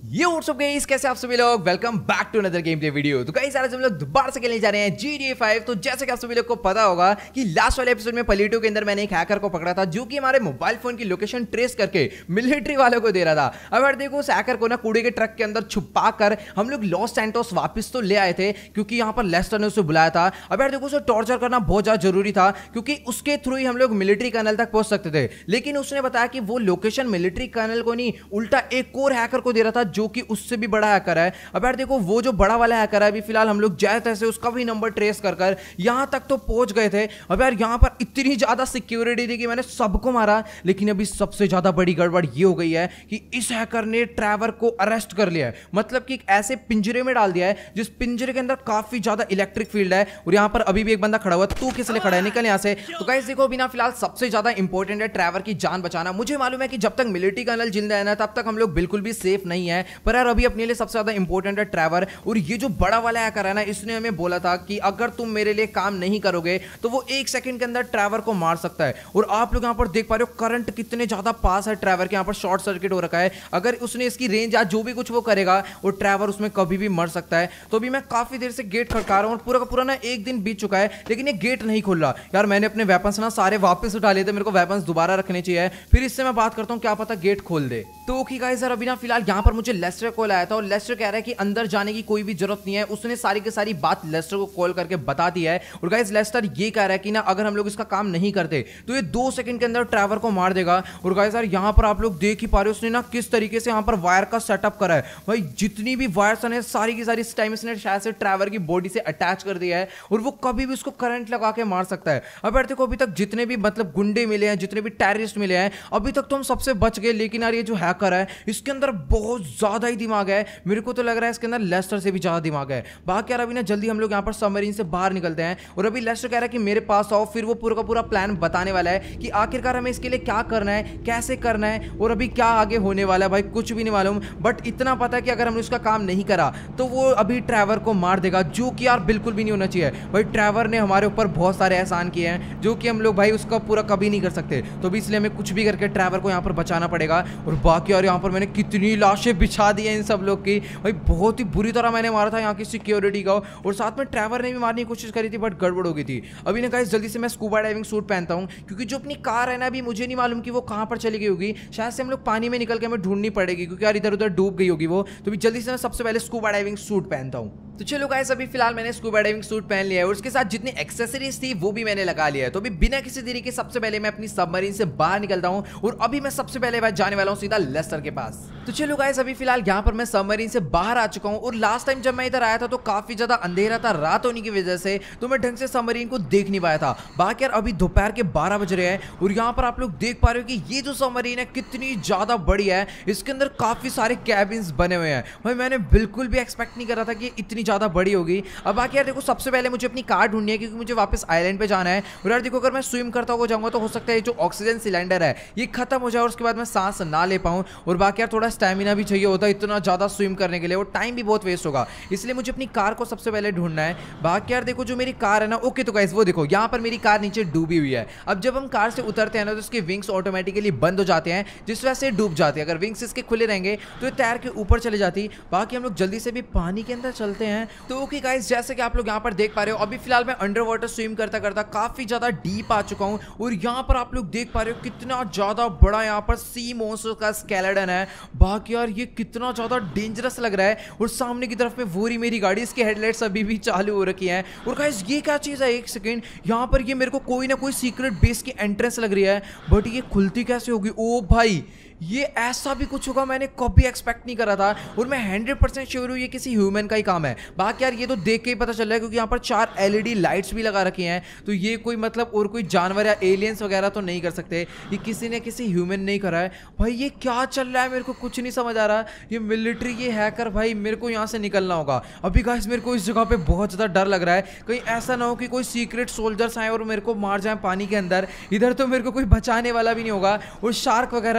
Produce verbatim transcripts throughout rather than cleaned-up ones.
ये WhatsApp guys, कैसे आप सभी लोग। Welcome back to another game play video. तो गाइस आज हम लोग दोबारा से खेलने जा रहे हैं जी टी ए फाइव। तो जैसे कि आप सभी लोग को पता होगा कि लास्ट वाले एपिसोड में पलीटो के अंदर मैंने एक हैकर को पकड़ा था जो कि हमारे मोबाइल फोन की लोकेशन ट्रेस करके मिलिट्री वालों को दे रहा था। अब यार देखो, उस हैकर को ना कूड़े के ट्रक के अंदर छुपा कर हम लोग लॉस सैंटोस वापस तो ले आए थे क्योंकि यहाँ पर लेस्टर ने उसे बुलाया था। अब यार देखो, उसे टॉर्चर करना बहुत ज्यादा जरूरी था क्योंकि उसके थ्रू ही हम लोग मिलिट्री कर्नल तक पहुंच सकते थे। लेकिन उसने बताया कि वो लोकेशन मिलिट्री कर्नल को नहीं, उल्टा एक और हैकर को दे रहा था जो कि उससे भी बड़ा हैकर है। अब यार देखो, वो जो बड़ा वाला हैकर है, अभी फिलहाल हम लोग जैसे तैसे उसका भी नंबर ट्रेस कर कर यहां तक तो पहुंच गए थे। अब यार यहां पर इतनी ज्यादा सिक्योरिटी थी कि मैंने सबको मारा, लेकिन अभी सबसे ज्यादा बड़ी गड़बड़ ये हो गई है कि इस हैकर ने ट्रैवर को अरेस्ट कर लिया है। मतलब कि एक ऐसे पिंजरे में डाल दिया है जिस पिंजरे के अंदर काफी ज्यादा इलेक्ट्रिक फील्ड है। और यहां पर अभी भी एक बंदा खड़ा हुआ है। तू किस लिए खड़ा है? निकल यहां से। तो गाइस देखो, बिना फिलहाल सबसे ज्यादा इंपॉर्टेंट है ट्रैवर की जान बचाना। मुझे मालूम है कि जब तक मिलिट्री कर्नल जिंदा है ना, तब तक हम लोग बिल्कुल भी सेफ नहीं है। पर यार अभी अपने लिए सबसे ज्यादा इंपॉर्टेंट है ट्रैवर। और ये जो बड़ा वाला हैकर है ना, इसने हमें बोला था कि अगर तुम मेरे लिए काम नहीं करोगे तो वो एक सेकंड के अंदर ट्रैवर को मार सकता है। और आप लोग यहां पर देख पा रहे हो करंट कितने ज्यादा पास है ट्रैवर के। यहां पर शॉर्ट सर्किट हो रखा है। अगर उसने इसकी रेंज या जो भी कुछ वो करेगा, वो ट्रैवर उसमें कभी भी मर सकता है। तो अभी मैं काफी देर से गेट खड़का रहा हूं और पूरा का पूरा ना एक दिन बीत चुका है, लेकिन ये गेट नहीं खुल रहा। यार मैंने अपने वेपन्स ना सारे वापस उठा लिए थे, मेरे को वेपन्स दोबारा रखने चाहिए। फिर इससे मैं बात करता हूं, क्या पता गेट खोल दे। तो ओके गाइस, अभी ना फिलहाल यहां पर मुझे लेस्टर कॉल आया था और लेस्टर कह रहा है कि अंदर जाने की कोई भी जरूरत नहीं है। उसने सारी की सारी बात लेस्टर को कॉल करके बता दी है। और गाइस लेस्टर ये कह रहा है कि ना अगर हम लोग इसका काम नहीं करते तो ये दो सेकंड के अंदर ट्रैवर को मार देगा। और गाइस यार यहां पर आप लोग देख ही पा रहे हो, उसने ना किस तरीके से यहां पर वायर का सेटअप करा है। भाई जितनी भी वायर्स हैं सारी की सारी टाइम इसने शायद से ट्रैवर की बॉडी से अटैच कर दिया है और वो कभी भी उसको करंट लगा के मार सकता है। अब यार देखो, अभी तक जितने भी मतलब गुंडे मिले हैं, जितने भी टेररिस्ट मिले हैं, अभी तक तो हम सबसे बच गए। लेकिन यार ये जो हैकर है, इसके अंदर बहुत ज्यादा ही दिमाग है। मेरे को तो लग रहा है इसके अंदर लेस्टर से भी ज्यादा दिमाग है। बाकी यार अभी ना जल्दी हम लोग यहाँ पर सबमरीन से बाहर निकलते हैं। और अभी लेस्टर कह रहा है कि मेरे पास आओ। फिर वो पूरा का पूरा प्लान बताने वाला है कि आखिरकार हमें इसके लिए क्या करना है, कैसे करना है और अभी क्या आगे होने वाला है। भाई कुछ भी नहीं मालूम, बट इतना पता है कि अगर हमने उसका काम नहीं करा तो वो अभी ट्रैवर को मार देगा, जो कि यार बिल्कुल भी नहीं होना चाहिए। भाई ट्रैवर ने हमारे ऊपर बहुत सारे एहसान किए हैं जो कि हम लोग भाई उसका पूरा कभी नहीं कर सकते। तो अभी इसलिए हमें कुछ भी करके ट्रैवर को यहाँ पर बचाना पड़ेगा। और बाकी और यहाँ पर मैंने कितनी लाशें बिछा दी हैं इन सब लोग की। भाई बहुत ही बुरी तरह मैंने मारा था यहाँ की सिक्योरिटी का। और साथ में ट्रैवर ने भी मारने की कोशिश करी थी, बट गड़बड़ हो गई थी। अभी ना गाइस जल्दी से मैं स्कूबा डाइविंग सूट पहनता हूँ क्योंकि जो अपनी कार है ना, अभी मुझे नहीं मालूम कि वो कहाँ पर चली गई होगी। शायद से हम लोग पानी में निकल के हमें ढूंढनी पड़ेगी क्योंकि यार इधर उधर डूब गई होगी वो। तो भी जल्दी से मैं सबसे पहले स्कूबा डाइविंग सूट पहनता हूँ। तो चलो गाइस, अभी फिलहाल मैंने स्कूबा डाइविंग सूट पहन लिया है और उसके साथ जितनी एक्सेसरीज थी वो भी मैंने लगा लिया है। तो अभी बिना किसी देरी के सबसे पहले मैं अपनी सबमरीन से बाहर निकलता हूँ और अभी मैं सबसे पहले बात जाने वाला हूँ सीधा लेस्टर के पास। तो चलो गाइस, अभी फिलहाल यहाँ पर मैं सबमरीन से बाहर आ चुका हूँ। और लास्ट टाइम जब मैं इधर आया था तो काफी ज्यादा अंधेरा था, रात होने की वजह से तो मैं ढंग से सबमरीन को देख नहीं पाया था। बाकी यार अभी दोपहर के बारह बज रहे हैं और यहाँ पर आप लोग देख पा रहे हो कि ये जो सबमरीन है कितनी ज्यादा बड़ी है। इसके अंदर काफी सारे कैबिन्स बने हुए हैं। भाई मैंने बिल्कुल भी एक्सपेक्ट नहीं करा था कि इतनी ज्यादा बड़ी होगी। अब बाकी यार देखो, सबसे पहले मुझे अपनी कार ढूंढनी है क्योंकि मुझे वापस आइलैंड पे जाना है। और यार देखो, अगर मैं स्विम करता हुआ जाऊंगा तो हो सकता है जो ऑक्सीजन सिलेंडर है ये खत्म हो जाए और उसके बाद मैं सांस ना ले पाऊं। और बाकी यार थोड़ा स्टैमिना भी चाहिए होता है इतना ज्यादा स्विम करने के लिए, और टाइम भी बहुत वेस्ट होगा। इसलिए मुझे अपनी कार को सबसे पहले ढूंढना है। बाकी यार देखो, जो मेरी कार है ना, ओके तो गाइस वो देखो यहाँ पर मेरी कार नीचे डूबी हुई है। अब जब हम कार से उतरते हैं ना तो उसके विंग्स ऑटोमेटिकली बंद हो जाते हैं, जिस वजह से डूब जाते हैं। अगर विंग्स इसके खुले रहेंगे तो ये तैर के ऊपर चले जाती। बाकी हम लोग जल्दी से भी पानी के अंदर चलते हैं। तो ओके गाइस, जैसे कि आप लोग यहाँ पर देख पा रहे हो, अभी फिलहाल मैं अंडर वाटर स्विम करता करता काफी ज्यादा डीप आ चुका हूँ। और यहाँ पर आप लोग देख पा रहे हो कितना ज्यादा बड़ा यहाँ पर सी मॉन्स्टर का स्केलेटन है। बाकी यार ये कितना ज्यादा डेंजरस लग रहा है। और सामने की तरफ में वो रही मेरी गाड़ी, इसकी हेडलाइट्स अभी भी चालू हो रखी हैं। और गाइस ये क्या चीज है, एक सेकंड, यहाँ पर ये मेरे को कोई ना कोई सीक्रेट बेस की एंट्रेंस लग रही है, बट ये खुलती कैसे होगी? ओ भाई, ये ऐसा भी कुछ होगा मैंने कभी एक्सपेक्ट नहीं करा था। और मैं हंड्रेड परसेंट श्योर हूँ ये किसी ह्यूमन का ही काम है। बाकी यार ये तो देख के ही पता चल रहा है क्योंकि यहाँ पर चार एलईडी लाइट्स भी लगा रखी हैं। तो ये कोई मतलब और कोई जानवर या एलियंस वगैरह तो नहीं कर सकते, ये किसी ने किसी ह्यूमन नहीं करा है। भाई ये क्या चल रहा है, मेरे को कुछ नहीं समझ आ रहा। ये मिलिट्री, ये हैकर, भाई मेरे को यहाँ से निकलना होगा अभी। गाइस मेरे को इस जगह पे बहुत ज़्यादा डर लग रहा है, कहीं ऐसा ना हो कि कोई सीक्रेट सोल्जर्स आए और मेरे को मार जाए पानी के अंदर। इधर तो मेरे को कोई बचाने वाला भी नहीं होगा और शार्क वगैरह ना आ जाए भाई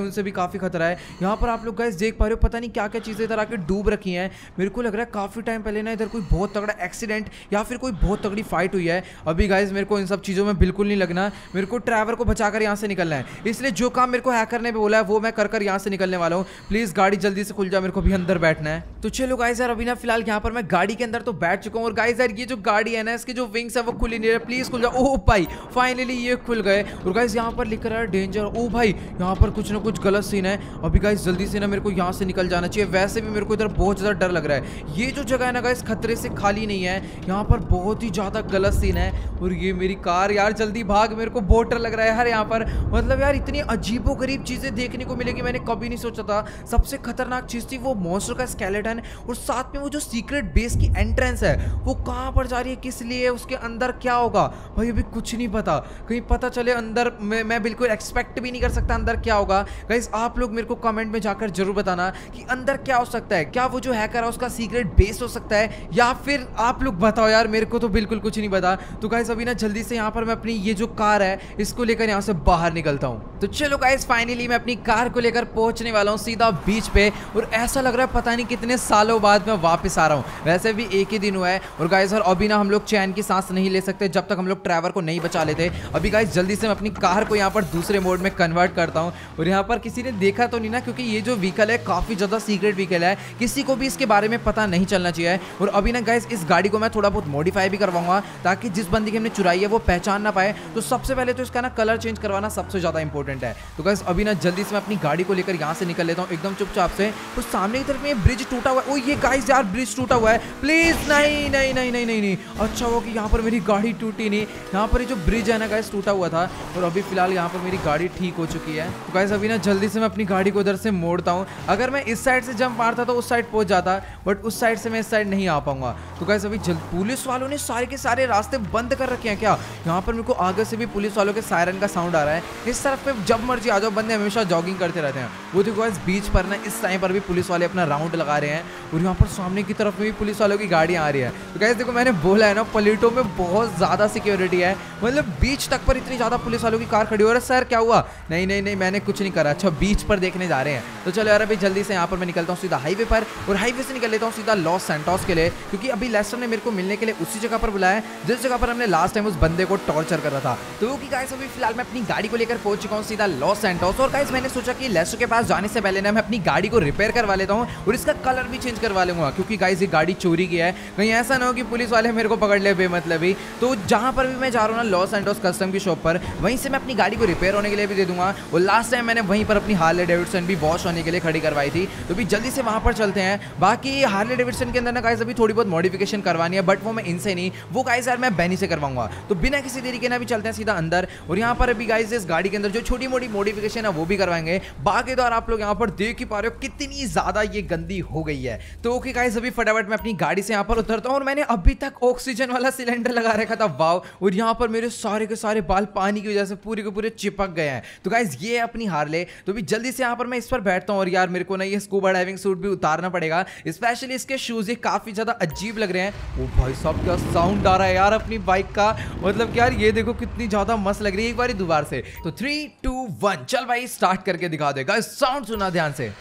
उनसे भी काफी खतरा है। यहाँ पर आप लोग गाइस देख पा रहे हो, पता नहीं क्या क्या चीजें इधर आके डूब रखी हैं। मेरे को लग रहा है काफी टाइम पहले ना इधर कोई बहुत तगड़ा एक्सीडेंट या फिर कोई बहुत तगड़ी फाइट हुई है। अभी गाइस मेरे को इन सब चीजों में बिल्कुल नहीं लगना, मेरे को ट्रैवर को बचाकर यहाँ से निकलना है। इसलिए जो काम मेरे को हैकर ने बोला है वो मैं कर कर यहाँ से निकलने वाला हूँ। प्लीज गाड़ी जल्दी से खुल जाए, मेरे को भी अंदर बैठना है। तो चलो गाइस यार, अभी ना फिलहाल यहाँ पर मैं गाड़ी के अंदर तो बैठ चुका हूँ। और गाइस यार ये जो गाड़ी है ना, इसके जो विंग्स है वो खुल ही नहीं रहे। प्लीज खुल जाओ। ओह भाई फाइनली ये खुल गए। और गाइस यहाँ पर लिख रहा है डेंजर। ओ भाई यहाँ पर कुछ ना कुछ गलत सीन है। अभी गाइस जल्दी से ना मेरे को यहाँ से निकल जाना चाहिए। वैसे भी मेरे को इधर बहुत ज्यादा डर लग रहा है। ये जो जगह है ना गाइस खतरे से खाली नहीं है, यहाँ पर बहुत ही ज्यादा गलत सीन है। और ये मेरी कार यार जल्दी भाग, मेरे को बहुत डर लग रहा है यार यहाँ पर। मतलब यार इतनी अजीबो गरीब चीजें देखने को मिलेगी मैंने कभी नहीं सोचा था। सबसे खतरनाक चीज थी वो मॉन्स्टर का स्केलेटन, और साथ में वो जो सीक्रेट बेस की एंट्रेंस है वो कहाँ पर जा रही है, किस लिए, उसके अंदर क्या होगा भाई अभी कुछ नहीं पता। कहीं पता चले अंदर, मैं, मैं बिल्कुल एक्सपेक्ट भी नहीं कर सकता अंदर क्या होगा। गाइस आप लोग मेरे को कमेंट में जाकर जरूर बताना कि अंदर क्या हो सकता है। क्या वो जो हैकर है उसका सीक्रेट बेस हो सकता है, या फिर आप लोग बताओ यार, मेरे को तो बिल्कुल कुछ नहीं पता। तो गाइस अभी ना जल्दी से यहाँ पर मैं अपनी ये जो कार है इसको लेकर यहाँ से बाहर निकलता हूँ। तो चलो गाइस फाइनली मैं अपनी कार को लेकर पहुंचने वाला हूँ सीधा बीच पे। और ऐसा लग रहा है पता नहीं कितने सालों बाद मैं वापस आ रहा हूँ। वैसे भी एक ही दिन हुआ है। और गाइस यार अभी ना हम लोग चैन की सांस नहीं ले सकते जब तक हम लोग ट्रैवर को नहीं बचा लेते। अभी गाइस जल्दी से मैं अपनी कार को यहाँ पर दूसरे मोड में कन्वर्ट करता हूँ। और यहाँ पर किसी ने देखा तो नहीं ना, क्योंकि ये जो व्हीकल है काफी ज्यादा सीक्रेट व्हीकल है, किसी को भी इसके बारे में पता नहीं चलना चाहिए। और अभी ना गाइस इस गाड़ी को मैं थोड़ा बहुत मॉडिफाई भी करवाऊंगा ताकि जिस बंदी की हमने चुराई है वो पहचान ना पाए। तो सबसे पहले तो इसका ना कलर चेंज करवाना सबसे ज्यादा इंपॉर्टेंट है। तो गाइस अभी ना जल्दी से मैं अपनी गाड़ी को लेकर यहाँ से निकल लेता हूँ एकदम चुपचाप से। तो सामने की तरफ में ब्रिज टूटा हुआ है। ओ ये गाइस यार ब्रिज टूटा हुआ है। प्लीज नहीं नहीं नहीं नहीं नहीं नहीं अच्छा हुआ कि यहाँ पर मेरी गाड़ी टूटी नहीं। यहाँ पर जो ब्रिज है ना गाइस टूटा हुआ था, और अभी फिलहाल यहाँ पर मेरी गाड़ी ठीक हो चुकी है। तो गाइस अभी ना जल्दी से मैं अपनी गाड़ी को उधर से मोड़ता हूँ। अगर मैं इस साइड से जंप मारता तो उस साइड पहुंच जाता, बट उस साइड से मैं इस साइड नहीं आ पाऊंगा। तो गाइस अभी पुलिस वालों ने सारे के सारे रास्ते बंद कर रखे हैं क्या? यहाँ पर मेरे को आगे से भी पुलिस वालों के सायरन का साउंड आ रहा है। इस तरफ पे जब मर्जी आ जाओ, बंदे हमेशा जॉगिंग करते रहते हैं। वो देखो गाइस बीच पर ना इस टाइम पर भी पुलिस वाले अपना राउंड लगा रहे हैं। और यहाँ पर सामने की तरफ में भी पुलिस वालों की गाड़ियाँ आ रही है। तो गाइस देखो मैंने बोला है ना पलीटो में बहुत ज्यादा सिक्योरिटी है, मतलब बीच तक पर इतनी ज्यादा पुलिस वालों की कार खड़ी हो रही है। सर क्या हुआ? नहीं नहीं नहीं मैंने कुछ नहीं करा। अच्छा बीच पर देखने जा रहे हैं। तो चलो यार अभी जल्दी से यहाँ पर मैं निकलता हूँ सीधा हाईवे पर, और हाईवे से निकल लेता हूँ सीधा लॉस सैंटोस के लिए, क्योंकि अभी लेस्टर ने मेरे को मिलने के लिए उसी जगह पर बुलाया है जिस जगह पर हमने लास्ट टाइम उस बंदे को टॉर्चर करा था। तो वो की गाइस अभी फिलहाल मैं अपनी गाड़ी को लेकर पहुंच चुका हूँ सीधा लॉस सैंटोस। और गाइस मैंने सोचा कि लेस्टर के पास जाने से पहले ना मैं अपनी गाड़ी को रिपेयर करवा लेता हूँ और इसका कलर भी चेंज करवा लूंगा, क्योंकि गाइस ये गाड़ी चोरी की है। कहीं ऐसा ना हो कि पुलिस वाले मेरे को पकड़ ले बेमतलब ही। तो जहां पर भी मैं जा रहा हूँ ना लॉस सैंटोस कस्टम की शॉप पर, वहीं से मैं अपनी गाड़ी को रिपेयर होने के लिए भी दे दूंगा। और लास्ट टाइम मैंने वहीं पर अपनी हार्ले डेविडसन भी वॉश होने के लिए खड़ी करवाई थी। तो भी जल्दी से वहां पर चलते हैं। बाकी हार्ले डेविडसन के अंदर ना गाइस अभी थोड़ी बहुत मॉडिफिकेशन करवानी है, बट वो मैं इनसे नहीं, वो गाइस यार मैं बैनी से करवाऊंगा। तो बिना किसी देरी के ना भी चलते हैं सीधा अंदर। और यहाँ पर अभी गाइस इस गाड़ी के अंदर जो छोटी मोटी मॉडिफिकेशन है वो भी करवाएंगे। बाकी तो आप लोग यहाँ पर देख ही पा रहे हो कितनी ज्यादा ये गंदी हो गई है। तो ओके गाइस अभी फटाफट मैं अपनी गाड़ी से यहाँ पर उतरता हूँ। और मैंने अभी तक ऑक्सीजन वाला सिलेंडर लगा रखा था, वाव। और यहाँ पर मेरे सारे के सारे बाल पानी की वजह से पूरे के पूरे चिपक गए हैं। तो गाइस ये है अपनी हार्ले। तो भी जल्दी से यहाँ पर मैं इस पर बैठता हूँ। और यार मेरे को ना ये स्कूबा डाइविंग सूट भी उतारना पड़ेगा, स्पेशली इसके शूज ये काफी ज्यादा अजीब लग रहे हैं। ओ भाई साहब क्या साउंड आ रहा है यार अपनी बाइक का, मतलब यार ये देखो कितनी ज्यादा मस्त लग रही है। एक बार दोबारा से, तो थ्री टू वन चल भाई स्टार्ट करके दिखा देगा। साउंड सुना ध्यान से।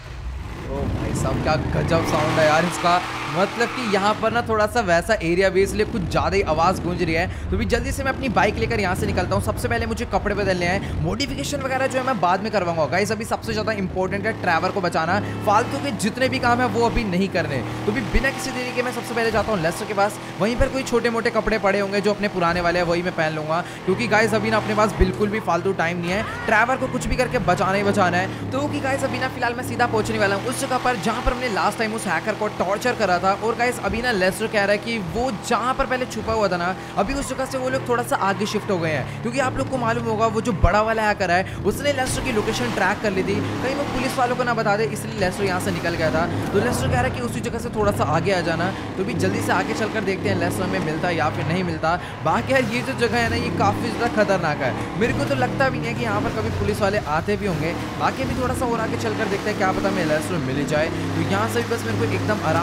ओ भाई साहब क्या गजब साउंड है यार इसका, मतलब कि यहाँ पर ना थोड़ा सा वैसा एरिया भी इसलिए कुछ ज़्यादा ही आवाज़ गूंज रही है। तो भी जल्दी से मैं अपनी बाइक लेकर यहाँ से निकलता हूँ। सबसे पहले मुझे कपड़े बदलने हैं, मॉडिफिकेशन वगैरह जो है मैं बाद में करवाऊंगा। गाइस अभी सबसे ज़्यादा इंपॉर्टेंट है ट्रैवर को बचाना, फालतू के जितने भी काम है वो अभी नहीं करने। तो भी बिना किसी देरी के मैं सबसे पहले जाता हूँ लेस्टर के पास। वहीं पर कोई छोटे मोटे कपड़े पड़े होंगे जो अपने पुराने वाले हैं वही मैं पहन लूंगा, क्योंकि गाइस अभी ना अपने पास बिल्कुल भी फालतू टाइम नहीं है, ट्रैवर को कुछ भी करके बचाना ही बचाना है। तो कि गाइस अभी ना फिलहाल मैं सीधा पहुंचने वाला हूँ उस जगह पर जहाँ पर हमने लास्ट टाइम उस हैकर को टॉर्चर करा था। और गाइस अभी ना लेस्टर कह रहा है कि वो जहां पर पहले छुपा हुआ था ना, अभी उस जगह से वो लोग थोड़ा सा आगे शिफ्ट हो गए हैं, क्योंकि आप लोग को मालूम होगा वो जो बड़ा वाला हैकर है उसने लेस्टर की लोकेशन ट्रैक कर ली थी, कहीं वो पुलिस वालों को ना बता दे, इसलिए लेस्टर यहाँ से निकल गया था। तो लेस्टर कह रहा है कि उसी जगह से थोड़ा सा आगे आ जाना। तो भी जल्दी से आगे चलकर देखते हैं लेस्टर में मिलता है या फिर नहीं मिलता। बाकी यार ये जो जगह है ना ये काफी ज्यादा खतरनाक है, मेरे को तो लगता भी नहीं है कि यहाँ पर कभी पुलिस वाले आते भी होंगे। बाकी भी थोड़ा सा और आगे चलकर देखते हैं, क्या पता मैं लेस्टर मिल जाए। तो यहाँ से भी बस मेरे को एकदम आराम से राइट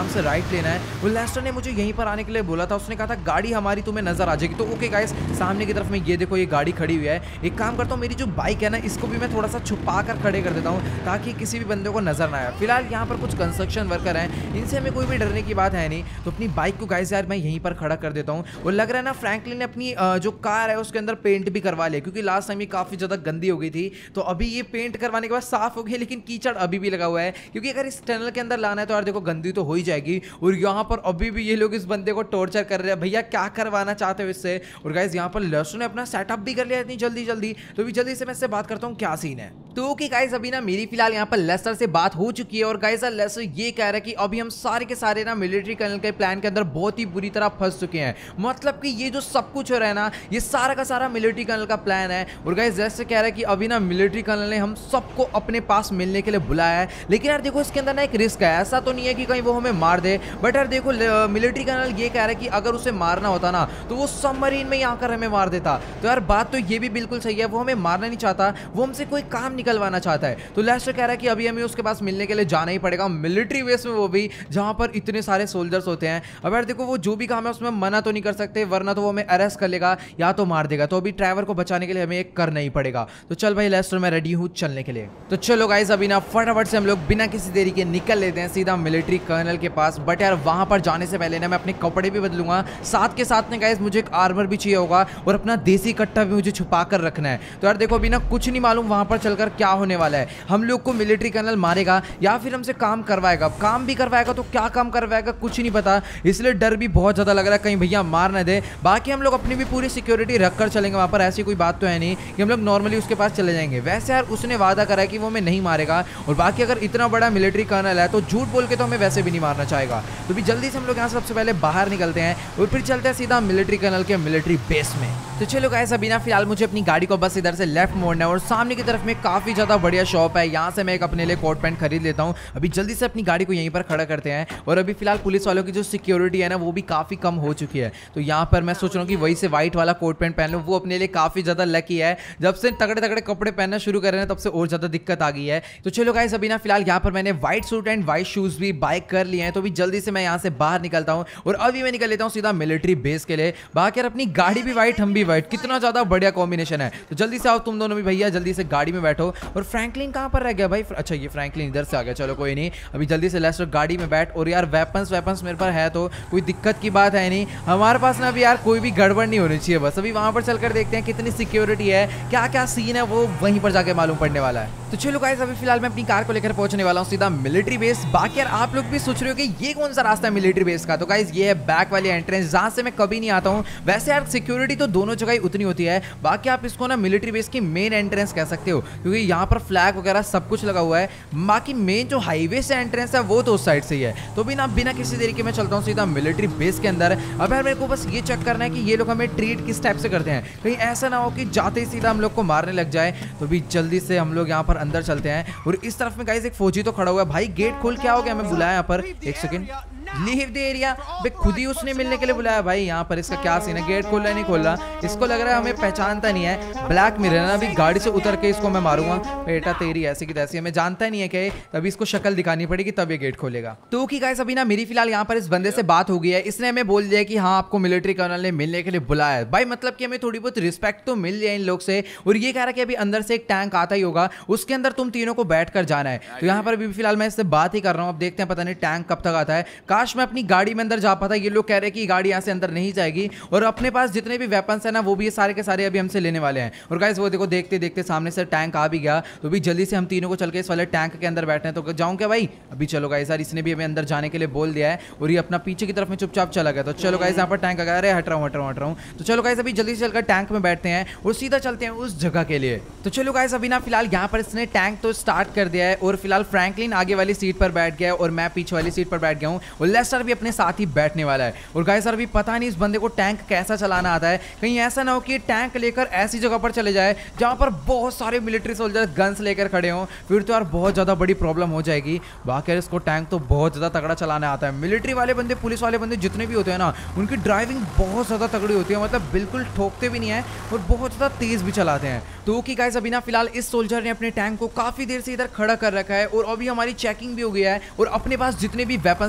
हेल्प लेना है। वो लेस्टर ने मुझे यहीं पर आने के लिए बोला था, उसने कहा था गाड़ी हमारी तुम्हें नजर आ जाएगी। तो ओके गाइस, सामने की तरफ में ये देखो ये गाड़ी खड़ी हुई है। एक काम करता हूँ, मेरी जो बाइक है ना इसको भी मैं थोड़ा सा छुपा कर खड़े कर देता हूँ ताकि किसी भी बंदे को नजर ना आए। फिलहाल यहाँ पर कुछ कंस्ट्रक्शन वर्कर हैं, इनसे हमें कोई भी डरने की बात है नहीं। तो अपनी बाइक को गाइस यार मैं यहीं पर खड़ा कर देता हूँ। और लग रहा है ना फ्रैंकलिन ने अपनी जो कार है उसके अंदर पेंट भी करवा लिया, क्योंकि लास्ट टाइम ये काफी ज्यादा गंदी हो गई थी। तो अभी ये पेंट करवाने के बाद साफ हो गई, लेकिन कीचड़ अभी भी लगा हुआ है, क्योंकि अगर इस टनल के अंदर लाना है तो यार देखो गंदी तो हो ही जाएगी। और यहाँ पर अभी भी ये लोग इस बंदे को टॉर्चर कर रहे हैं, भैया क्या करवाना चाहते हो इससे। और गाइस यहाँ पर लेस्टर ने अपना सेटअप भी कर लिया इतनी जल्दी जल्दी। तो भी जल्दी से मैं इससे बात करता हूँ क्या सीन है। तो कि गाइस अभी ना मेरी फिलहाल यहाँ पर लेस्टर से बात हो चुकी है। और गाइस लेस्टर ये कह रहा है कि अभी हम सारे के सारे ना मिलिट्री कर्नल के प्लान के अंदर बहुत ही बुरी तरह फंस चुके हैं। मतलब कि ये जो सब कुछ हो रहा है ना ये सारा का सारा मिलिट्री कर्नल का प्लान है। और गाइस लेस्टर कह रहा है कि अभी ना मिलिट्री कर्नल ने हम सबको अपने पास मिलने के लिए बुलाया है। लेकिन यार देखो इसके अंदर ना एक रिस्क है, ऐसा तो नहीं है कि कहीं वो हमें मार दे, बट यार देखो मिलिट्री कर्नल ये कह रहा है कि अगर उसे मारना होता ना तो वो सबमरीन में आकर हमें मार देता। तो यार बात तो ये भी बिल्कुल सही है, वो हमें मारना नहीं चाहता, वो हमसे कोई काम निकलवाना चाहता है। तो लेस्टर कह रहा है कि अभी हमें उसके पास मिलने के लिए जाना ही पड़ेगा, मिलिट्री बेस में, वो भी जहां पर इतने सारे सोल्जर्स होते हैं। अब यार देखो वो जो भी काम है उसमें मना तो नहीं कर सकते, वरना तो वो हमें अरेस्ट कर लेगा या तो मार देगा। तो अभी ट्रैवर को बचाने के लिए हमें एक करना ही पड़ेगा। तो चल भाई लेस्टर मैं रेडी हूं चलने के लिए। तो चलो गाइस अभी ना फटाफट से हम लोग बिना किसी देरी के निकल लेते हैं सीधा मिलिट्री कर्नल के पास। बट यार वहां पर जाने से पहले ना मैं अपने कपड़े भी बदलूंगा, साथ के साथ में गाइस मुझे एक आर्मर भी चाहिए होगा और अपना देसी कट्टा भी मुझे छुपा कर रखना है। तो यार देखो अभी ना कुछ नहीं मालूम वहां पर चलकर क्या होने वाला है, हम लोग को मिलिट्री कर्नल मारेगा या फिर हमसे काम करवाएगा। काम भी करवाएगा तो क्या काम करवाएगा कुछ नहीं पता, इसलिए डर भी बहुत ज्यादा लग रहा है कहीं भैया मार ना दे। बाकी हम लोग अपनी भी पूरी सिक्योरिटी रखकर चलेंगे वहां पर, ऐसी कोई बात तो है नहीं कि हम लोग नॉर्मली उसके पास चले जाएंगे। वैसे यार उसने वादा करा है कि वो हमें नहीं मारेगा, और बाकी अगर इतना बड़ा मिलिट्री कर्नल है तो झूठ बोल के तो हमें वैसे भी नहीं मारना चाहेगा। तो भी जल्दी से हम लोग यहाँ सबसे पहले बाहर निकलते हैं और फिर चलते हैं सीधा मिलिट्री कर्नल के मिलिट्री बेस में। तो चलो गाइस अभी ना फिलहाल मुझे अपनी गाड़ी को बस इधर से लेफ्ट मोड़ना है और सामने की तरफ में काफी ज्यादा बढ़िया शॉप है, यहाँ से मैं एक अपने लिए कोट पैंट खरीद लेता हूँ। अभी जल्दी से अपनी गाड़ी को यहीं पर खड़ा करते हैं। और अभी फिलहाल पुलिस वालों की जो सिक्योरिटी है ना वो भी काफी कम हो चुकी है। तो यहाँ पर मैं सोच रहा हूँ कि वही से व्हाइट वाला कोट पैंट पहन लूँ, वो अपने लिए काफी ज्यादा लकी है। जब से तगड़े तगड़े कपड़े पहनना शुरू कर रहे हैं तब से और ज्यादा दिक्कत आ गई है। तो चलो गाइस अभी ना फिलहाल यहाँ पर मैंने white suit and white shoes भी बाय कर लिए हैं। तो भी जल्दी से मैं यहाँ से बाहर निकलता हूँ और अभी मैं निकल लेता हूँ सीधा मिलिट्री बेस के लिए। बाकी यार अपनी गाड़ी भी व्हाइट हम भी व्हाइट, कितना ज्यादा बढ़िया कॉम्बिनेशन है। तो जल्दी से आओ तुम दोनों भी भैया, जल्दी से गाड़ी में बैठो। और फ्रैंकलिन कहाँ पर रह गया भाई? अच्छा ये फ्रैंकलिन इधर से आ गया, चलो कोई नहीं। अभी जल्दी से लेस्टर गाड़ी में बैठ। और यार वेपन्स वेपन्स मेरे पास है तो कोई दिक्कत की बात है नहीं हमारे पास ना। अभी यार कोई भी गड़बड़ नहीं होनी चाहिए, बस अभी वहां पर चलकर देखते हैं कितनी सिक्योरिटी है, क्या क्या सीन है, वो वहीं पर जाके मालूम पड़ने वाला है। तो चलो गाइस अभी फिलहाल मैं अपनी कार को लेकर पहुंचने वाला हूँ सीधा मिलिट्री बेस। बाकी यार आप लोग भी सोच रहे हो कि ये कौन सा रास्ता है मिलिट्री बेस का? तो गाइस ये है बैक वाली एंट्रेंस, जहां से मैं कभी नहीं आता हूँ। वैसे यार सिक्योरिटी तो दोनों जगह ही उतनी होती है, बाकी आप इसको ना मिलिट्री बेस की मेन एंट्रेंस कह सकते हो, क्योंकि यहाँ पर फ्लैग वगैरह सब कुछ लगा हुआ है। बाकी मेन जो हाईवे से एंट्रेंस है वो तो उस साइड से ही है। तो भी ना बिना किसी देरी के मैं चलता हूँ सीधा मिलिट्री बेस के अंदर। अब यार मेरे को बस ये चेक करना है कि ये लोग हमें ट्रीट किस टाइप से करते हैं, कहीं ऐसा ना हो कि जाते ही सीधा हम लोग को मारने लग जाए। तो भी जल्दी से हम लोग यहाँ पर अंदर चलते हैं। और इस तरफ में गाइस एक फौजी तो खड़ा हुआ है। भाई गेट खोल, क्या हो गया? हमें बुलाया यहाँ पर, एक सेकंड, लीव द एरिया। बे खुद ही उसने मिलने के लिए बुलाया भाई। यहाँ पर इसका क्या सीन है? गेट खोल रहा नहीं खोल रहा, इसको लग रहा है हमें पहचानता नहीं है। ब्लैक मिरर ना, अभी गाड़ी से उतर के इसको मैं मारूंगा। बेटा तेरी ऐसी की तैसी, हमें जानता ही नहीं है कि तभी इसको शक्ल दिखानी पड़ेगी तब ये गेट खोलेगा। तो कि गाइस अभी ना मेरी फिलहाल यहाँ पर इस बंदे से बात हो गई है। इसने हमें बोल दिया कि हाँ आपको मिलिट्री कर्नल ने मिलने के लिए बुलाया है। भाई मतलब कि हमें थोड़ी बहुत रिस्पेक्ट तो मिल जाए इन लोग से। और ये कह रहा है कि अभी अंदर से एक टैंक आता ही होगा, उसके अंदर तुम तीनों को बैठ कर जाना है। तो यहाँ पर अभी फिलहाल मैं इससे बात ही कर रहा हूँ, अब देखते हैं पता नहीं टैंक कब तक आता है। काश मैं अपनी गाड़ी में अंदर जा पाता। ये लोग कह रहे हैं कि गाड़ी यहाँ से अंदर नहीं जाएगी और अपने पास जितने भी वेपन्स है ना वो भी ये सारे के सारे अभी हमसे लेने वाले हैं। और गाइस वो देखो देखते देखते सामने से टैंक आ भी गया। तो भी जल्दी से हम तीनों को चल के इस वाले टैंक के अंदर बैठने। तो जाऊं क्या भाई? अभी चलो गाइस यार इसने भी हमें अंदर जाने के लिए बोल दिया है और ये अपना पीछे की तरफ में चुपचाप चला गया। तो चलो गाइस यहाँ पर टैंक आ गया। अरे हट रहा हूँ हट रहा हूँ हट रहा हूँ। तो चलो गाइस अभी जल्दी से चलकर टैंक में बैठते हैं और सीधा चलते हैं उस जगह के लिए। तो चलो गाइस अभी ना फिलहाल यहाँ पर इसने टैंक तो स्टार्ट कर दिया है और फिलहाल फ्रैंकलिन आगे वाली सीट पर बैठ गया है और मैं पीछे वाली सीट पर बैठ गया हूँ और लेस्टर भी अपने साथ ही बैठने वाला है। और गाइस सर भी पता नहीं इस बंदे को टैंक कैसा चलाना आता है, कहीं ऐसा ना हो कि टैंक लेकर ऐसी जगह पर चले जाए जहां पर बहुत सारे मिलिट्री सोल्जर गन्स लेकर खड़े हों, फिर तो यार बहुत ज्यादा बड़ी प्रॉब्लम हो जाएगी। बाकी यार इसको टैंक तो बहुत ज्यादा तगड़ा चलाना आता है। मिलिट्री वाले बंदे, पुलिस वाले बंदे जितने भी होते हैं ना, उनकी ड्राइविंग बहुत ज्यादा तगड़ी होती है, मतलब बिल्कुल ठोकते भी नहीं है और बहुत ज्यादा तेज भी चलाते हैं। तो कि गाइस अभी ना फिलहाल इस सोल्जर ने अपने टैंक को काफी देर से इधर खड़ा कर रखा है और अभी हमारी चेकिंग भी हो गया है और अपने पास जितने भी वेपन्स है ना वो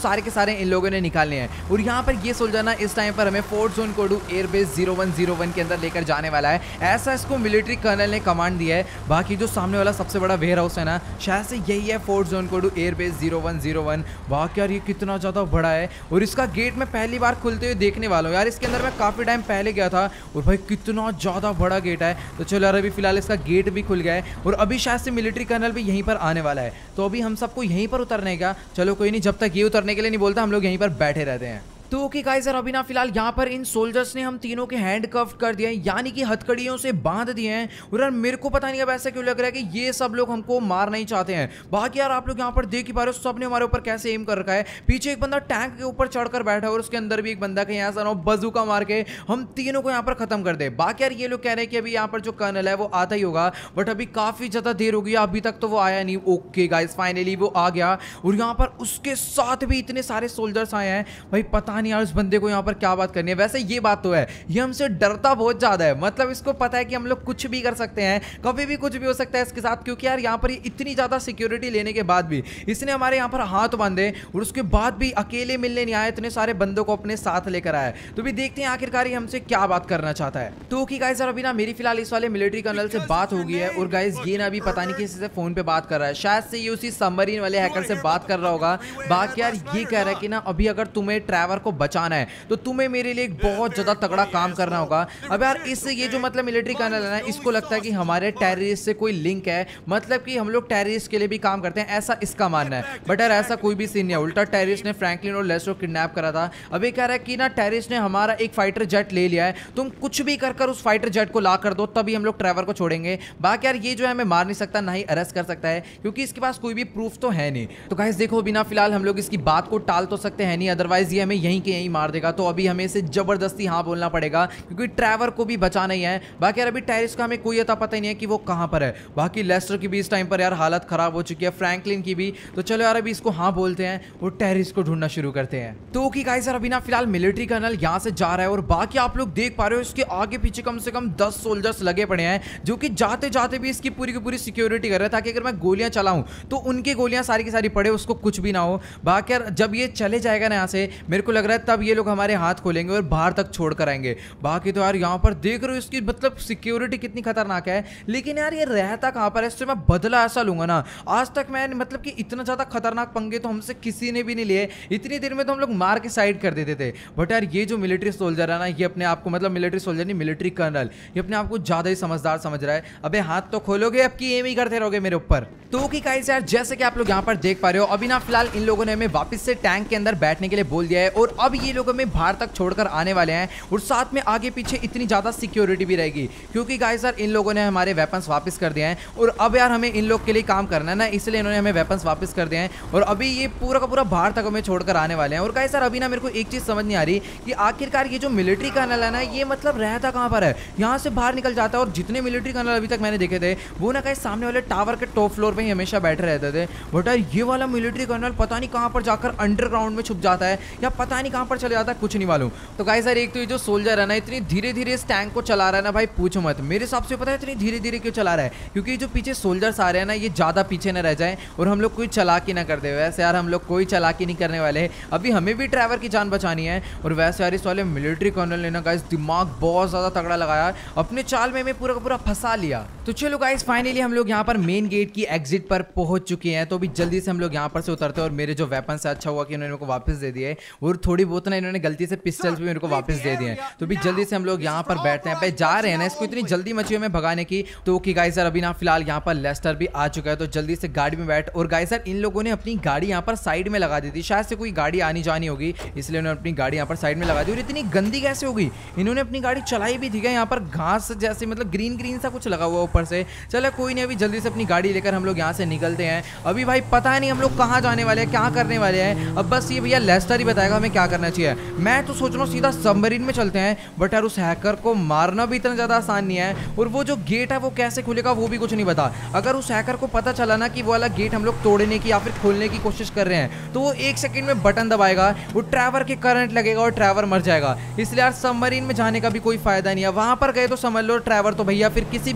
सारे के सारे इन लोगों ने निकालने हैं। और यहाँ पर ये सोल्जर ना इस टाइम पर हमें Fort Zancudo airbase zero one zero one के अंदर लेकर जाने वाला है, ऐसा इसको मिलिट्री कर्नल ने कमांड दिया है। बाकी जो सामने वाला सबसे बड़ा वेयर हाउस है ना, शायद से यही है Fort Zancudo airbase zero one zero one. बाकी यार ये कितना ज़्यादा बड़ा है और इसका गेट मैं पहली बार खुलते हुए देखने वाला हूँ यार। इसके अंदर मैं काफ़ी टाइम पहले गया था और भाई कितना ज़्यादा बड़ा गेट है। तो चलो यार अभी फिलहाल इसका गेट भी खुल गया है और अभी शायद से मिलिट्री कर्नल भी यहीं पर आने वाला है। तो अभी हम सबको यहीं पर उतरने का, चलो कोई नहीं, जब तक ये उतरने के लिए नहीं बोलता हम लोग यहीं पर बैठे रहते हैं। तो ओके गाइस, अभी ना फिलहाल यहाँ पर इन सोल्जर्स ने हम तीनों के हैंड कफ कर दिया है, यानी कि हथकड़ियों से बांध दिए हैं। और यार मेरे को पता नहीं अब ऐसा क्यों लग रहा है कि ये सब लोग हमको मार नहीं चाहते हैं। बाकी यार आप लोग यहाँ पर देख ही पा रहे हो, सबने हमारे ऊपर कैसे एम कर रखा है। पीछे एक बंदा टैंक के ऊपर चढ़कर बैठा है और उसके अंदर भी एक बंदा कहीं ऐसा ना हो बजूका मार के हम तीनों को यहाँ पर खत्म कर दे। बाकी यार ये लोग कह रहे हैं कि अभी यहाँ पर जो कर्नल है वो आता ही होगा, बट अभी काफी ज्यादा देर हो गई, अभी तक तो वो आया नहीं। ओके गाइस, फाइनली वो आ गया और यहाँ पर उसके साथ भी इतने सारे सोल्जर्स आए हैं। भाई पता नहीं यार उस बंदे को यहाँ पर क्या बात करनी है। वैसे ये बात तो है, ये हमसे डरता बहुत ज्यादा है, मतलब इसको पता है कि हम लोग कुछ भी कर सकते हैं, कभी भी कुछ भी हो सकता है इसके साथ। क्योंकि यार यहाँ पर इतनी ज्यादा सिक्योरिटी लेने के बाद भी इसने हमारे यहाँ पर हाथ बांधे और उसके बाद भी अकेले मिलने नहीं आया, इतने सारे बंदों को अपने साथ लेकर आया। तो भी देखते हैं आखिरकार ये हमसे क्या बात करना चाहता है। तो कि गाइस अभी ना मेरी फिलहाल इस वाले मिलिट्री कर्नल से बात हो गई है और गाइस ये ना अभी पता नहीं किसी से फोन पे बात कर रहा है, शायद से ये उसी सबमरीन वाले हैकर से बात कर रहा होगा। बाकी यार ये कह रहा है कि ना अभी अगर तुम्हें ट्रैवर को बचाना है तो तुम्हें मेरे लिए एक बहुत ज्यादा तगड़ा काम करना होगा। अब यार इस ये जो मतलब मिलिट्री कर्नल है ना, इसको लगता है कि हमारे टेररिस्ट से कोई लिंक है, मतलब कि हम लोग टेररिस्ट के लिए भी काम करते हैं, ऐसा इसका मानना है। बट यार ऐसा कोई भी सीन नहीं है, उल्टा टेररिस्ट ने फ्रैंकलिन और लेस्टर को किडनैप करा था। अब ये कह रहा है कि ना टेररिस्ट ने हमारा एक फाइटर जेट ले लिया है, तुम कुछ भी कर कर उस फाइटर जेट को ला कर दो, तभी हम लोग ट्रैवर को छोड़ेंगे। बाकी यार ये जो है हमें मार नहीं सकता, ना ही अरेस्ट कर सकता है, क्योंकि इसके पास कोई भी प्रूफ तो है नहीं। तो गाइस देखो बिना फिलहाल हम लोग इसकी बात को टाल तो सकते हैं नहीं, अदरवाइज ये हमें यहीं के यहीं मार देगा। तो अभी हमें इसे जबरदस्ती हाँ बोलना पड़ेगा, क्योंकि ट्रैवर को भी बचाना ही है। बाकी यार अभी टेररिस्ट का हमें कोई अता पता ही नहीं है कि वो कहां पर है। बाकी लेस्टर की भी इस टाइम पर यार हालत खराब हो चुकी है, फ्रैंकलिन की भी। तो चलो यार अभी इसको हाँ बोलते हैं और टेररिस्ट को ढूंढना शुरू करते हैं। तो कि गाइस यार अभी ना फिलहाल मिलिट्री कर्नल यहां से जा रहा है और बाकी आप लोग देख पा रहे हो इसके आगे पीछे कम से कम दस सोल्जर्स लगे पड़े हैं, जो कि जाते जाते भी इसकी पूरी की पूरी सिक्योरिटी कर रहे हैं, ताकि अगर मैं गोलियां चलाऊं तो उनकी गोलियां सारी की सारी पड़े, उसको कुछ भी ना हो। बाकी यार जब ये चले जाएगा ना यहाँ से, मेरे को लग रहा है तब ये लोग हमारे हाथ खोलेंगे और बाहर तक छोड़ कर आएंगे। बाकी तो यार यहाँ पर देख रहे हो इसकी मतलब सिक्योरिटी कितनी खतरनाक है। लेकिन यार ये रहता कहाँ पर है, इससे मैं बदला ऐसा लूंगा ना, आज तक मैं मतलब कि इतना ज्यादा खतरनाक पंगे तो हमसे किसी ने भी नहीं लिए। इतनी देर में तो हम लोग मार के साइड कर देते थे। बट यार ये जो मिलिट्री सोल्जर है ना, ये अपने आप को मतलब मिलिट्री सोल्जर नहीं मिलिट्री कर्नल, ये अपने आप को ज्यादा ही समझदार समझ रहा है। अबे हाथ तो खोलोगे, अब की एम ही करते रहोगे मेरे ऊपर। तो कि गाइस यार जैसे कि आप लोग यहाँ पर देख पा रहे हो, अभी ना फिलहाल इन लोगों ने हमें वापस से टैंक के अंदर बैठने के लिए बोल दिया है और अब ये लोग हमें बाहर तक छोड़कर आने वाले हैं और साथ में आगे पीछे इतनी ज्यादा सिक्योरिटी भी रहेगी, क्योंकि गाइस यार इन लोगों ने हमारे वेपन्स वापस कर दिए हैं और अब यार हमें इन लोग के लिए काम करना है ना, इसलिए इन्होंने हमें वेपन्स वापस कर दिए हैं और अभी ये पूरा का पूरा बाहर तक हमें छोड़कर आने वाले हैं। और गाइस यार अभी ना मेरे को एक चीज समझ नहीं आ रही कि आखिरकार ये जो मिलिट्री कर्नल है ना, ये मतलब रहता कहाँ पर है, यहाँ से बाहर निकल जाता है। और जितने मिलिट्री कर्नल अभी तक मैंने देखे थे वो ना गाइस सामने वाले टावर के टॉप फ्लोर पे ही हमेशा बैठे रहते थे। बट यार ये वाला मिलिट्री कर्नल पता नहीं कहाँ पर जाकर अंडरग्राउंड में छुप जाता है या पता नहीं कहाँ पर चले जाता है, कुछ नहीं मालूम। तो गाइस यार एक तो ये जो सोल्जर है ना, इतनी धीरे धीरे इस टैंक को चला रहा है ना भाई, पूछो मत। मेरे हिसाब से पता है इतनी धीरे धीरे क्यों चला रहा है, क्योंकि जो पीछे सोल्जर्स आ रहे हैं ना, ये ज्यादा पीछे न रह जाए और हम लोग कोई चालाकी ना कर दे। वैसे यार हम लोग कोई चालाकी नहीं करने वाले, अभी हमें भी ट्रैवर की जान बचानी है। और वैसे यार इस वाले मिलिट्री कर्नल ने ना गाइस दिमाग बहुत ज्यादा तगड़ा लगाया, अपने चाल में हमें पूरा का पूरा फंसा लिया। तो चलो गाइस फाइनली हम लोग यहाँ पर मेन गेट की एग्जिट पर पहुंच चुके हैं। तो अभी जल्दी से हम लोग यहाँ पर से उतरते हैं और मेरे जो वेपन से अच्छा हुआ कि इन्होंने मेरे को वापस दे दिए और थोड़ी बहुत ना इन्होंने गलती से पिस्टल्स भी मेरे को वापस दे दिए। तो अभी जल्दी से हम लोग यहाँ पर बैठते हैं, जा रहे हैं ना, इसको इतनी जल्दी मची हमें भगाने की। तो कि गाइस यार अभी ना फिलहाल यहाँ पर लेस्टर भी आ चुका है, तो जल्दी से गाड़ी में बैठ। और गाइस यार इन लोगों ने अपनी गाड़ी यहाँ पर साइड में लगा दी थी, शायद से कोई गाड़ी आनी जानी होगी, इसलिए उन्होंने अपनी गाड़ी यहाँ पर साइड में लगा दी। और इतनी गंदी कैसे होगी, इन्होंने अपनी गाड़ी चलाई भी थी क्या, यहाँ पर घास जैसे मतलब ग्रीन ग्रीन सा कुछ लगा हुआ ऊपर से। चलो कोई नहीं, अभी जल्दी से अपनी गाड़ी लेकर हम लोग यहाँ से निकलते हैं। अभी भाई पता नहीं हम लोग कहाँ जाने वाले हैं, क्या करने वाले हैं, अब बस ये भैया लेस्टर ही बताएगा हमें क्या करना चाहिए। मैं तो सोच रहा हूँ सीधा सबमरीन में चलते हैं, बट यार उस हैकर को मारना भी इतना ज्यादा आसान नहीं है और वो जो गेट है वो कैसे खुलेगा वो भी कुछ नहीं पता। अगर उस हैकर को पता चला ना कि वो वाला गेट हम लोग तोड़ने की या फिर खोलने की कोशिश कर रहे हैं, तो वो एक सेकंड में बटन दबाएगा, वो ट्रैवर के करंट लगेगा और ट्रैवर मर जाएगा। इसलिए यार सबमरीन में जाने का भी कोई फायदा नहीं है, वहां पर गए तो समझ लो ट्रैवर तो भैया फिर किसी भी कीमत पे नहीं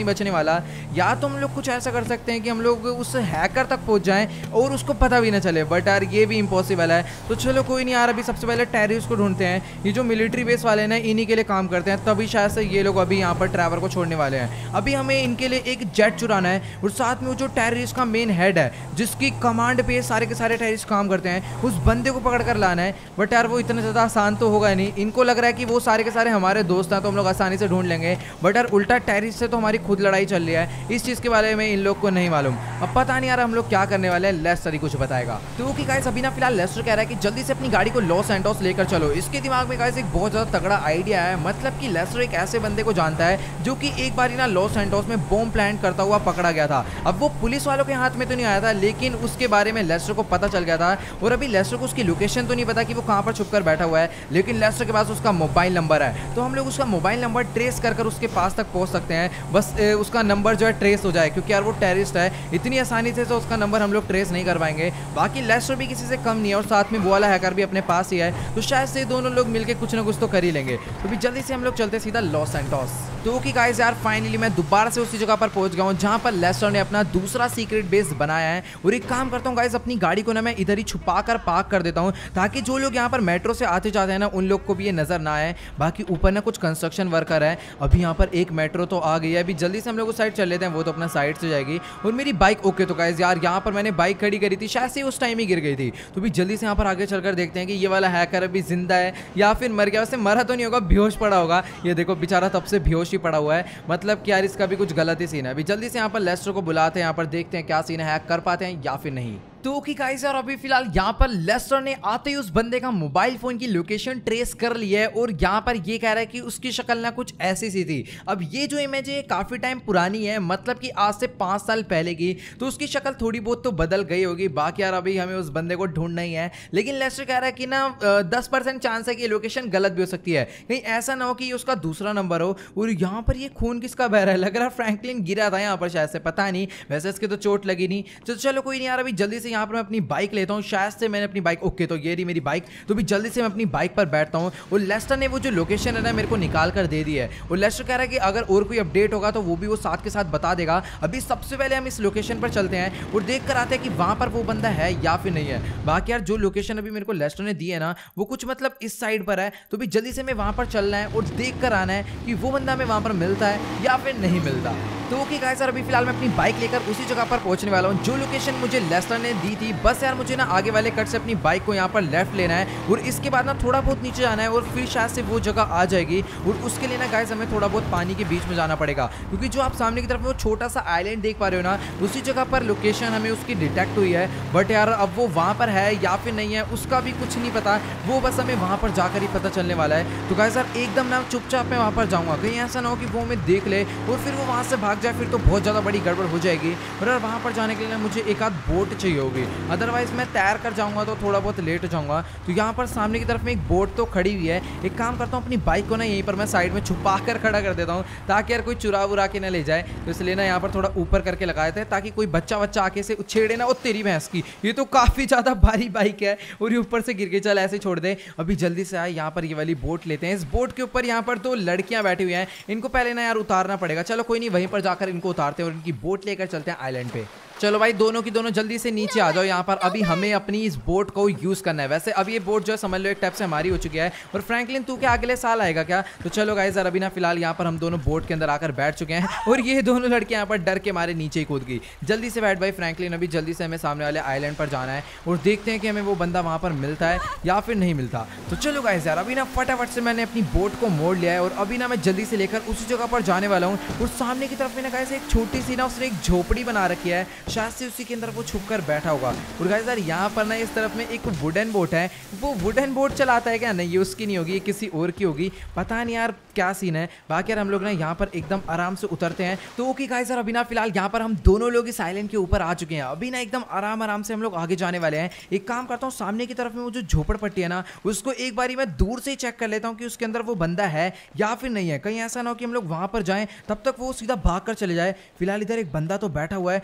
नहीं बचने वाला। या तो हम लोग कुछ ऐसा कर सकते हैं कि हम लोग उस हैकर तक पहुंच जाएं और उसको पता भी ना चले, बट यार ये भी इम्पॉसिबल है। तो चलो कोई नहीं यार, अभी सबसे पहले टेररिस्ट को ढूंढते हैं। ये जो मिलिट्री बेस वाले ना इन्हीं के लिए काम करते हैं, तभी शायद से ये लोग अभी यहाँ पर ट्रैवर को छोड़ने वाले हैं। अभी हमें इनके लिए एक जेट चुराना है और साथ में वो जो टेररिस्ट का मेन हेड है जिसकी कमांड पे सारे के सारे टेररिस्ट काम करते हैं, उस बंदे को पकड़ कर लाना है। बट यार वो इतना ज़्यादा आसान तो होगा नहीं। इनको लग रहा है कि वो सारे के सारे हमारे दोस्त हैं तो हम लोग आसानी से ढूंढ लेंगे, बट यार उल्टा टेररिस्ट से तो हमारी खुद लड़ाई चल रही है। इस चीज़ के बारे में इन लोग को नहीं मालूम। अब पता नहीं यार हम लोग क्या करने वाले हैं, लेस्टर ही कुछ बताएगा। तो कि गाइस अभी ना फिलहाल लेस्टर कह रहा है कि जल्दी से अपनी गाड़ी को लॉस सैंटोस लेकर चलो। इसके दिमाग में गाइस एक बहुत ज़्यादा तगड़ा आइडिया है। मतलब कि लेस्टर एक ऐसे बंदे को जानता है जो कि एक बार ना लॉस सैंटोस में बॉम्ब प्लांट करता हुआ पकड़ा गया था। अब वो पुलिस वालों के हाथ में तो नहीं आया था, लेकिन उसके बारे में लेस्टर को पता चल गया था। और अभी लेस्टर को उसकी लोकेशन तो नहीं पता कि वो कहाँ पर छुपकर बैठा हुआ है, लेकिन लेस्टर के पास उसका मोबाइल नंबर है। तो हम लोग उसका मोबाइल नंबर ट्रेस कर कर उसके पास तक पहुंच सकते हैं। बस ए, उसका नंबर जो है ट्रेस हो जाए, क्योंकि यार वो टेररिस्ट है, इतनी आसानी से तो उसका नंबर हम लोग ट्रेस नहीं कर पाएंगे। बाकी लेस्टर भी किसी से कम नहीं है और साथ में वो वाला हैकर भी अपने पास ही है, तो शायद से दोनों लोग मिलकर कुछ ना कुछ तो कर ही लेंगे। तो भी जल्दी से हम लोग चलते सीधा लॉस सैंटोस। तो कि गाइस यार फाइनली मैं दोबारा से उसी जगह पर पहुंच गया हूं जहां पर लेस्टर ने अपना दूसरा सीक्रेट बेस बनाया है। और एक काम करता हूं गाइस, अपनी गाड़ी को ना मैं इधर ही छुपा कर पार्क कर देता हूं ताकि जो लोग यहां पर मेट्रो से आते जाते हैं ना उन लोग को भी ये नजर ना आए। बाकी ऊपर ना कुछ कंस्ट्रक्शन वर्कर है। अभी यहाँ पर एक मेट्रो तो आ गई है, अभी जल्दी से हम लोग उस साइड चल लेते हैं, वो तो अपना साइड से जाएगी। और मेरी बाइक ओके। तो गाइस यार यहाँ पर मैंने बाइक खड़ी करी थी, शायद से उस टाइम ही गिर गई थी। तो भी जल्दी से यहाँ पर आगे चलकर देखते हैं कि ये वाला हैकर अभी जिंदा है या फिर मर गया। वैसे मरा तो नहीं होगा, बेहोश पड़ा होगा। ये देखो बेचारा तब से बेहोश ही पड़ा हुआ है, मतलब कि यार इसका भी कुछ गलत ही सीन है। अभी जल्दी से यहाँ पर लेस्टर को बुलाते हैं, यहाँ पर देखते हैं क्या सीन है, हैक कर पाते हैं या फिर नहीं। तो कि गाइस यार अभी फिलहाल यहाँ पर लेस्टर ने आते ही उस बंदे का मोबाइल फोन की लोकेशन ट्रेस कर ली है और यहाँ पर ये कह रहा है कि उसकी शक्ल ना कुछ ऐसी सी थी। अब ये जो इमेज है काफी टाइम पुरानी है, मतलब कि आज से पांच साल पहले की, तो उसकी शक्ल थोड़ी बहुत तो बदल गई होगी। बाकी यार अभी हमें उस बंदे को ढूंढना ही है, लेकिन लेस्टर कह रहा है कि ना दस परसेंट चांस है कि लोकेशन गलत भी हो सकती है, कहीं ऐसा ना हो कि उसका दूसरा नंबर हो। और यहाँ पर ये खून किसका बह रहा है, लग रहा है फ्रैंकलिन गिरा था यहाँ पर शायद से, पता नहीं, वैसे इसके तो चोट लगी नहीं। तो चलो कोई नहीं यार, अभी जल्दी से यहाँ पर मैं अपनी बाइक लेता हूँ। शायद से मैंने अपनी बाइक ओके, तो ये रही मेरी बाइक। तो भी जल्दी से मैं अपनी बाइक पर बैठता हूँ और लेस्टर ने वो जो लोकेशन है ना मेरे को निकाल कर दे दी है। और लेस्टर कह रहा है कि अगर और कोई अपडेट होगा तो वो भी वो साथ के साथ बता देगा। अभी सबसे पहले हम इस लोकेशन पर चलते हैं और देख कर आते हैं कि वहां पर वो बंदा है या फिर नहीं है। बाकी यार जो लोकेशन अभी मेरे को लेस्टर ने दी है ना वो कुछ मतलब इस साइड पर है, तो भी जल्दी से मैं वहां पर चलना है और देख कर आना है कि वो बंदा हमें वहां पर मिलता है या फिर नहीं मिलता। तो ओके गाइस यार अभी फिलहाल मैं अपनी बाइक लेकर उसी जगह पर पहुंचने वाला हूं जो लोकेशन मुझे लेस्टर ने दी थी। बस यार मुझे ना आगे वाले कट से अपनी बाइक को यहाँ पर लेफ्ट लेना है और इसके बाद ना थोड़ा बहुत नीचे जाना है और फिर शायद से वो जगह आ जाएगी। और उसके लिए ना गाइस हमें थोड़ा बहुत पानी के बीच में जाना पड़ेगा, क्योंकि जो आप सामने की तरफ में वो छोटा सा आइलैंड देख पा रहे हो ना, उसी जगह पर लोकेशन हमें उसकी डिटेक्ट हुई है। बट यार अब वो वहाँ पर है या फिर नहीं है उसका भी कुछ नहीं पता, वो बस हमें वहाँ पर जाकर ही पता चलने वाला है। तो गाइस यार एकदम ना चुपचाप मैं वहाँ पर जाऊँगा, कहीं ऐसा ना हो कि वो हमें देख ले और फिर वो वहाँ से भाग जाए, फिर तो बहुत ज़्यादा बड़ी गड़बड़ हो जाएगी। और यार वहाँ पर जाने के लिए मुझे एक आध बोट चाहिए होगी, अदरवाइज मैं तैर कर जाऊँगा तो थोड़ा बहुत लेट हो जाऊँगा। तो यहाँ पर सामने की तरफ में एक बोट तो खड़ी हुई है। एक काम करता हूँ अपनी बाइक को ना यहीं पर मैं साइड में छुपा कर खड़ा कर देता हूँ ताकि यार कोई चुरा वुरा के ना ले जाए। तो इसलिए ना यहाँ पर थोड़ा ऊपर करके लगाए थे ताकि कोई बच्चा बच्चा आके से छेड़े ना। और तेरी भैंस की, ये तो काफ़ी ज़्यादा भारी बाइक है और ये ऊपर से गिर के चल ऐसे छोड़ दे। अभी जल्दी से आए यहाँ पर ये वाली बोट लेते हैं। इस बोट के ऊपर यहाँ पर दो लड़कियाँ बैठी हुई हैं, इनको पहले ना यार उतारना पड़ेगा। चलो कोई नहीं, वहीं पर जाकर इनको उतारते हैं और इनकी बोट लेकर चलते हैं आइलैंड पे। चलो भाई दोनों की दोनों जल्दी से नीचे आ जाओ। यहाँ पर अभी हमें अपनी इस बोट को यूज़ करना है। वैसे अब ये बोट जो है समझ लो एक टाइप से हमारी हो चुकी है। और फ्रैंकलिन तू क्या अगले साल आएगा क्या? तो चलो गाइस यार अभी ना फिलहाल यहाँ पर हम दोनों बोट के अंदर आकर बैठ चुके हैं और ये दोनों लड़के यहाँ पर डर के मारे नीचे ही कूद गई। जल्दी से बैठ भाई फ्रैंकलिन, अभी जल्दी से हमें सामने वाले आइलैंड पर जाना है और देखते हैं कि हमें वो बंदा वहाँ पर मिलता है या फिर नहीं मिलता। तो चलो गाइस यार अभी ना फटाफट से मैंने अपनी बोट को मोड़ लिया है और अभी ना मैं जल्दी से लेकर उसी जगह पर जाने वाला हूँ। और सामने की तरफ में ना गाइस एक छोटी सी ना उसने एक झोपड़ी बना रखी है, शायद से उसी के अंदर वो छुप कर बैठा होगा। और गाइस यार यहाँ पर ना इस तरफ में एक वुडन बोट है, वो वुडन बोट चलाता है क्या? नहीं ये उसकी नहीं होगी, ये किसी और की होगी, पता नहीं यार क्या सीन है। बाकी यार हम लोग ना यहाँ पर एकदम आराम से उतरते हैं। तो ओके गाइस यार अभी ना फिलहाल यहाँ पर हम दोनों लोग इस आइलैंड के ऊपर आ चुके हैं। अभी ना एकदम आराम आराम से हम लोग आगे जाने वाले हैं। एक काम करता हूँ सामने की तरफ में वो जो झोपड़पट्टी है ना उसको एक बारी मैं दूर से ही चेक कर लेता हूँ कि उसके अंदर वो बंदा है या फिर नहीं है। कहीं ऐसा ना हो कि हम लोग वहां पर जाएं तब तक वो सीधा भाग कर चले जाए। फिलहाल इधर एक बंदा तो बैठा हुआ है। यार ये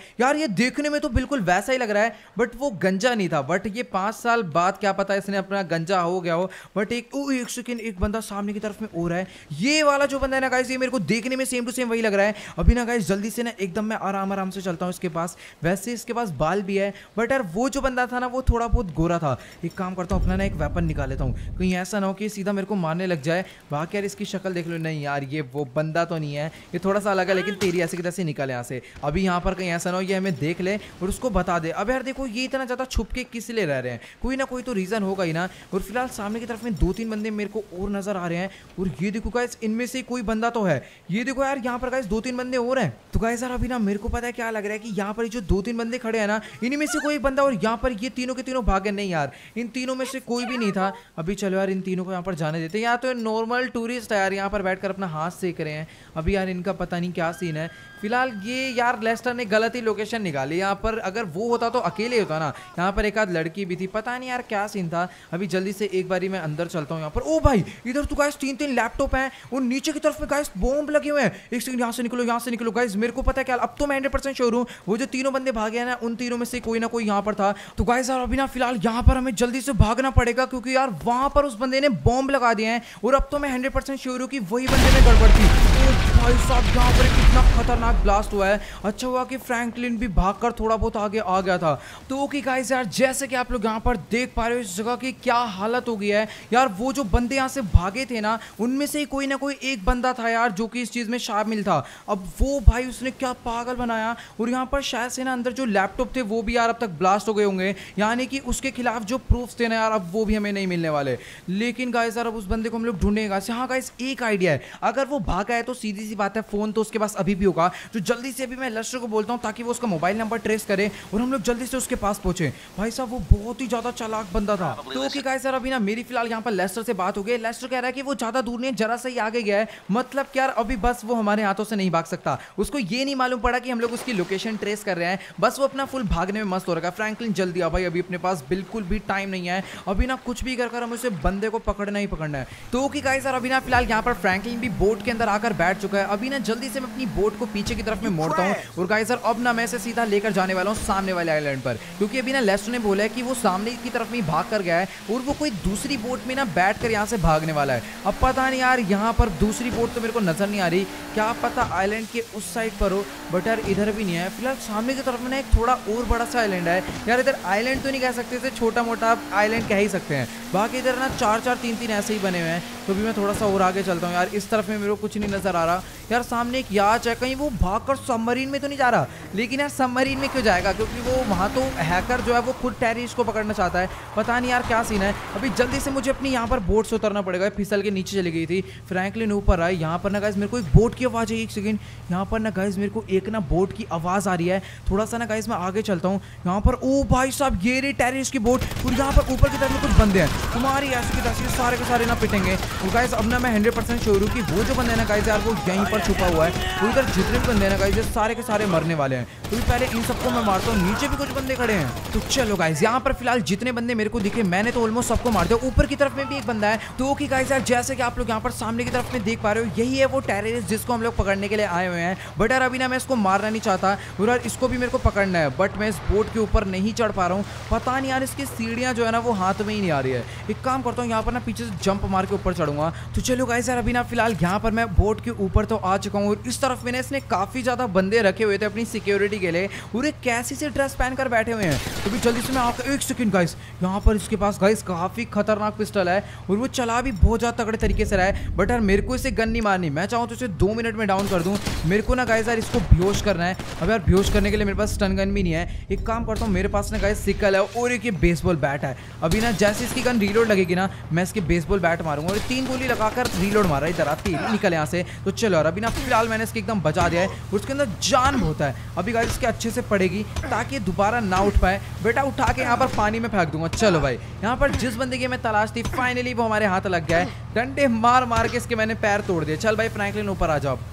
देखने में तो बिल्कुल वैसा ही लग रहा है, बट वो गंजा नहीं था। बट ये पांच साल बाद क्या पता इसने अपना गंजा हो गया हो। बट एक ओ एक सेकंड, एक बंदा सामने की तरफ में हो रहा है। ये वाला जो बंदा है ना गाइस, ये मेरे को देखने में सेम टू सेम वही लग रहा है। अभी ना गाइस जल्दी से ना एकदम मैं आराम आराम से चलता हूँ इसके पास। वैसे इसके पास बाल भी है, बट यार वो जो बंदा था ना वो थोड़ा बहुत गोरा था। एक काम करता हूँ, अपना ना एक वेपन निकाल लेता हूँ, कहीं ऐसा ना हो कि सीधा मेरे को मारने लग जाए। बाकी यार इसकी शक्ल देख लो, नहीं यार ये वो बंदा तो नहीं है, ये थोड़ा सा अलग है, लेकिन तेरी ऐसे की तैसे निकल यहाँ से। अभी यहाँ पर कहीं ऐसा ना हो ये हमें देख ले और उसको बता दे। अब यार देखो ये इतना ज़्यादा छुप के किस लिए रह रहे हैं, कोई ना कोई तो रीज़न होगा ही ना। और फिलहाल सामने की तरफ में दो तीन बंदे मेरे को और नजर आ रहे हैं। और ये देखो गाइस इनमें से कोई बंदा तो है, ये देखो यार यहाँ पर गाइस दो तीन बंदे और हैं। तो गाइस यार अभी ना मेरे को पता है क्या लग रहा है कि यहाँ पर जो दो तीन बंदे खड़े हैं ना, इनमें से कोई बंदा, और यहाँ पर ये तीनों के तीनों भागे। नहीं यार इन तीनों में से कोई भी नहीं था। अभी चलो यार इन तीनों को यहाँ पर जाने देते हैं। यहाँ तो नॉर्मल टूरिस्ट है यार, यहाँ पर बैठकर अपना हाथ सेक रहे हैं। अभी यार इनका पता नहीं क्या सीन है। फिलहाल ये यार लेस्टर ने गलत ही लोकेशन निकाली। यहाँ पर अगर वो होता तो अकेले होता ना, यहाँ पर एक आध लड़की भी थी, पता नहीं यार क्या सीन था। अभी जल्दी से एक बारी मैं अंदर चलता हूँ यहाँ पर। ओ भाई इधर तो गाइस तीन तीन लैपटॉप हैं और नीचे की तरफ में गाइस बॉम्ब लगे हुए हैं। एक सेकंड, यहाँ से निकलो, यहाँ से निकलो गाइस। मेरे को पता है क्या, अब तो मैं हंड्रेड परसेंट श्योर हूँ वो जो तीनों बंदे भागे हैं ना, उन तीनों में से कोई ना कोई यहाँ पर था। तो गाइस यार अभी ना फिलहाल यहाँ पर हमें जल्दी से भागना पड़ेगा, क्योंकि यार वहां पर उस बंदे ने बॉम्ब लगा दिए हैं। और अब तो मैं हंड्रेड परसेंट श्योर हूँ कि वही बंदे में गड़बड़ थी। भाई साहब यहाँ पर कितना खतरनाक ब्लास्ट हुआ है। अच्छा हुआ कि फ्रैंकलिन भी भागकर थोड़ा बहुत आगे आ गया था। तो ओके गाइस यार जैसे कि आप लोग यहाँ पर देख पा रहे हो इस जगह की क्या हालत हो गई है यार। वो जो बंदे यहाँ से भागे थे ना, उनमें से ही कोई ना कोई एक बंदा था यार जो कि इस चीज में शामिल था। अब वो भाई उसने क्या पागल बनाया। और यहाँ पर शायद से ना अंदर जो लैपटॉप थे वो भी यार अब तक ब्लास्ट हो गए होंगे, यानी कि उसके खिलाफ जो प्रूफ्स थे ना यार, अब वो भी हमें नहीं मिलने वाले। लेकिन गाइस यार अब उस बंदे को हम लोग ढूंढेगा। हाँ गाइस एक आइडिया है, अगर वो भागा है तो सीधी सी बात है फोन तो उसके पास अभी भी होगा। तो जल्दी से अभी मैं लेस्टर को बोलता हूँ ताकि वो उसका मोबाइल नंबर ट्रेस करे और हम लोग जल्दी से उसके पास पहुंचे। भाई साहब वो बहुत ही ज्यादा चालाक बंदा था। तो ओके गाइस यार अभी ना मेरी फिलहाल यहाँ पर लेस्टर से बात हो गई। लेस्टर कह रहा है कि वो ज्यादा दूर नहीं, जरा सा ही आगे गया है। मतलब क्या यार अभी बस वो हमारे हाथों से नहीं भाग सकता। उसको ये नहीं मालूम पड़ा कि हम लोग उसकी लोकेशन ट्रेस कर रहे हैं, बस वो अपना फुल भागने में मस्त हो रखा है। फ्रैंकलिन जल्दी आ भाई, अभी अपने पास बिल्कुल भी टाइम नहीं है। अभी ना कुछ भी कर कर हम उसे बंदे को पकड़ना ही पकड़ना है। तो ओके गाइस यार अभी ना फिलहाल यहाँ पर फ्रैंकलिन भी बोट के अंदर आकर बैठ चुका है। अभी ना जल्दी से मैं अपनी बोट को पीछे की तरफ में मोड़ता हूँ। और गाइस यार अब ना मैं इसे सीधा लेकर जाने वाला हूँ सामने वाले आइलैंड पर, क्योंकि अभी ना लेस्टर ने बोला है कि वो सामने की तरफ में भाग कर गया है और वो कोई दूसरी बोट में ना बैठकर यहाँ से भागने वाला है। अब पता नहीं यार यहाँ पर दूसरी बोट तो मेरे को नजर नहीं आ रही, क्या पता आइलैंड के उस साइड पर हो, बट यार इधर भी नहीं है। फिलहाल सामने की तरफ में ना एक थोड़ा और बड़ा सा आइलैंड है यार। इधर आइलैंड तो नहीं कह सकते, इसे छोटा मोटा आइलैंड कह ही सकते हैं। बाकी इधर ना चार चार तीन तीन ऐसे ही बने हुए हैं। तो भी मैं थोड़ा सा और आगे चलता हूँ यार। इस तरफ में मेरे को कुछ नहीं नजर आ रहा यार। सामने एक याच है, कहीं वो भागकर सबमरीन में तो नहीं जा रहा। लेकिन यार सबमरीन में क्यों जाएगा, क्योंकि वो वहाँ तो हैकर जो है वो खुद टेररिस्ट को पकड़ना चाहता है। पता नहीं यार क्या सीन है। अभी जल्दी से मुझे अपनी यहाँ पर बोट से उतरना पड़ेगा, फिसल के नीचे चली गई थी। फ्रैंकलिन ऊपर आए। यहाँ पर ना गाइस मेरे को एक बोट की आवाज़ है। एक सेकंड, यहाँ पर ना गाइस मेरे को एक ना बोट की आवाज़ आ रही है। थोड़ा सा ना गाइस मैं आगे चलता हूँ। यहाँ पर ओ भाई साहब ये रही टेररिस्ट की बोट। और यहाँ पर ऊपर की तरफ में कुछ बंदे हैं, तुम्हारी ऐसी की तैसी सारे के सारे ना पिटेंगे। और गाइस अब ना मैं हंड्रेड परसेंट श्योर हूँ कि वो जो बंदे ना गाइस यार वो यहीं पर छुपा हुआ है। और इधर जितने भी बंदे ना गाइस ये सारे के सारे मरने वाले हैं। तो पहले इन सबको मैं मारता हूँ। नीचे भी कुछ बंदे खड़े हैं। तो चलो गाइस यहाँ पर फिलहाल जितने बंदे मेरे को दिखे मैंने तो ऑलमोस्ट सबको मार दिया। ऊपर की तरफ में भी एक बंदा है। तो ओके गाइस यार जैसे कि आप लोग यहाँ पर सामने की तरफ में देख पा रहे हो, यही है वो टेररिस्ट जिसको हम लोग पकड़ने के लिए आए हुए हैं। बट यार अभी ना मैं इसको मारना नहीं चाहता और यार इसको भी मेरे को पकड़ना है, बट मैं इस बोट के ऊपर नहीं चढ़ पा रहा हूँ। पता नहीं यार इसकी सीढ़ियाँ जो है ना वो हाथ में ही नहीं आ रही है। एक काम करता हूँ यहाँ पर ना पीछे से जंप मार के ऊपर चढ़ूंगा। तो चलो गाइस यार अभी ना फिलहाल यहाँ पर मैं बोट के ऊपर तो आ चुका हूँ। और इस तरफ में इसने काफी ज्यादा बंदे रखे हुए थे अपनी सिक्योरिटी के लिए। और एक कैसी से ड्रेस पहनकर बैठे हुए हैं। तो भी जल्दी से मैं आकर एक सेकंड गाइस यहाँ पर इसके पास गाइस काफी खतरनाक पिस्टल है और वो चला भी बहुत ज्यादा तगड़े तरीके से रहा है। बट यार मेरे को इसे गन नहीं मारनी, मैं चाहूँ तो इसे दो मिनट में डाउन कर दूं। मेरे को ना गाइस यार इसको बेहोश करना है। अब यार बेहोश करने के लिए मेरे पास स्टन गन भी नहीं है। एक काम करता हूँ, मेरे पास ना गाइस सिकल है और एक ये बेसबॉल बैट है। अभी ना जैसे इसकी गन रीलोड लगेगी ना, मैं इसके बेसबॉल बैट मारूंगा और तीन गोली लगाकर रीलोड मारा। इधर आती निकल यहाँ से। तो चलो यार अभी ना फिलहाल मैंने इसके एकदम बचा दिया है। उसके अंदर जान बहुत है। अभी गाइस इसके अच्छे से पड़ेगी ताकि दोबारा ना उठ पाए। बेटा उठा के यहाँ पर पानी में फेंक दूंगा। चलो भाई यहाँ पर जिस बंदे की मैं तलाश थी फाइनली वो हमारे हाथ लग गया है। डंडे मार मार के इसके मैंने पैर तोड़ दिए। चल भाई फ्रैंकलिन ऊपर आ जाओ।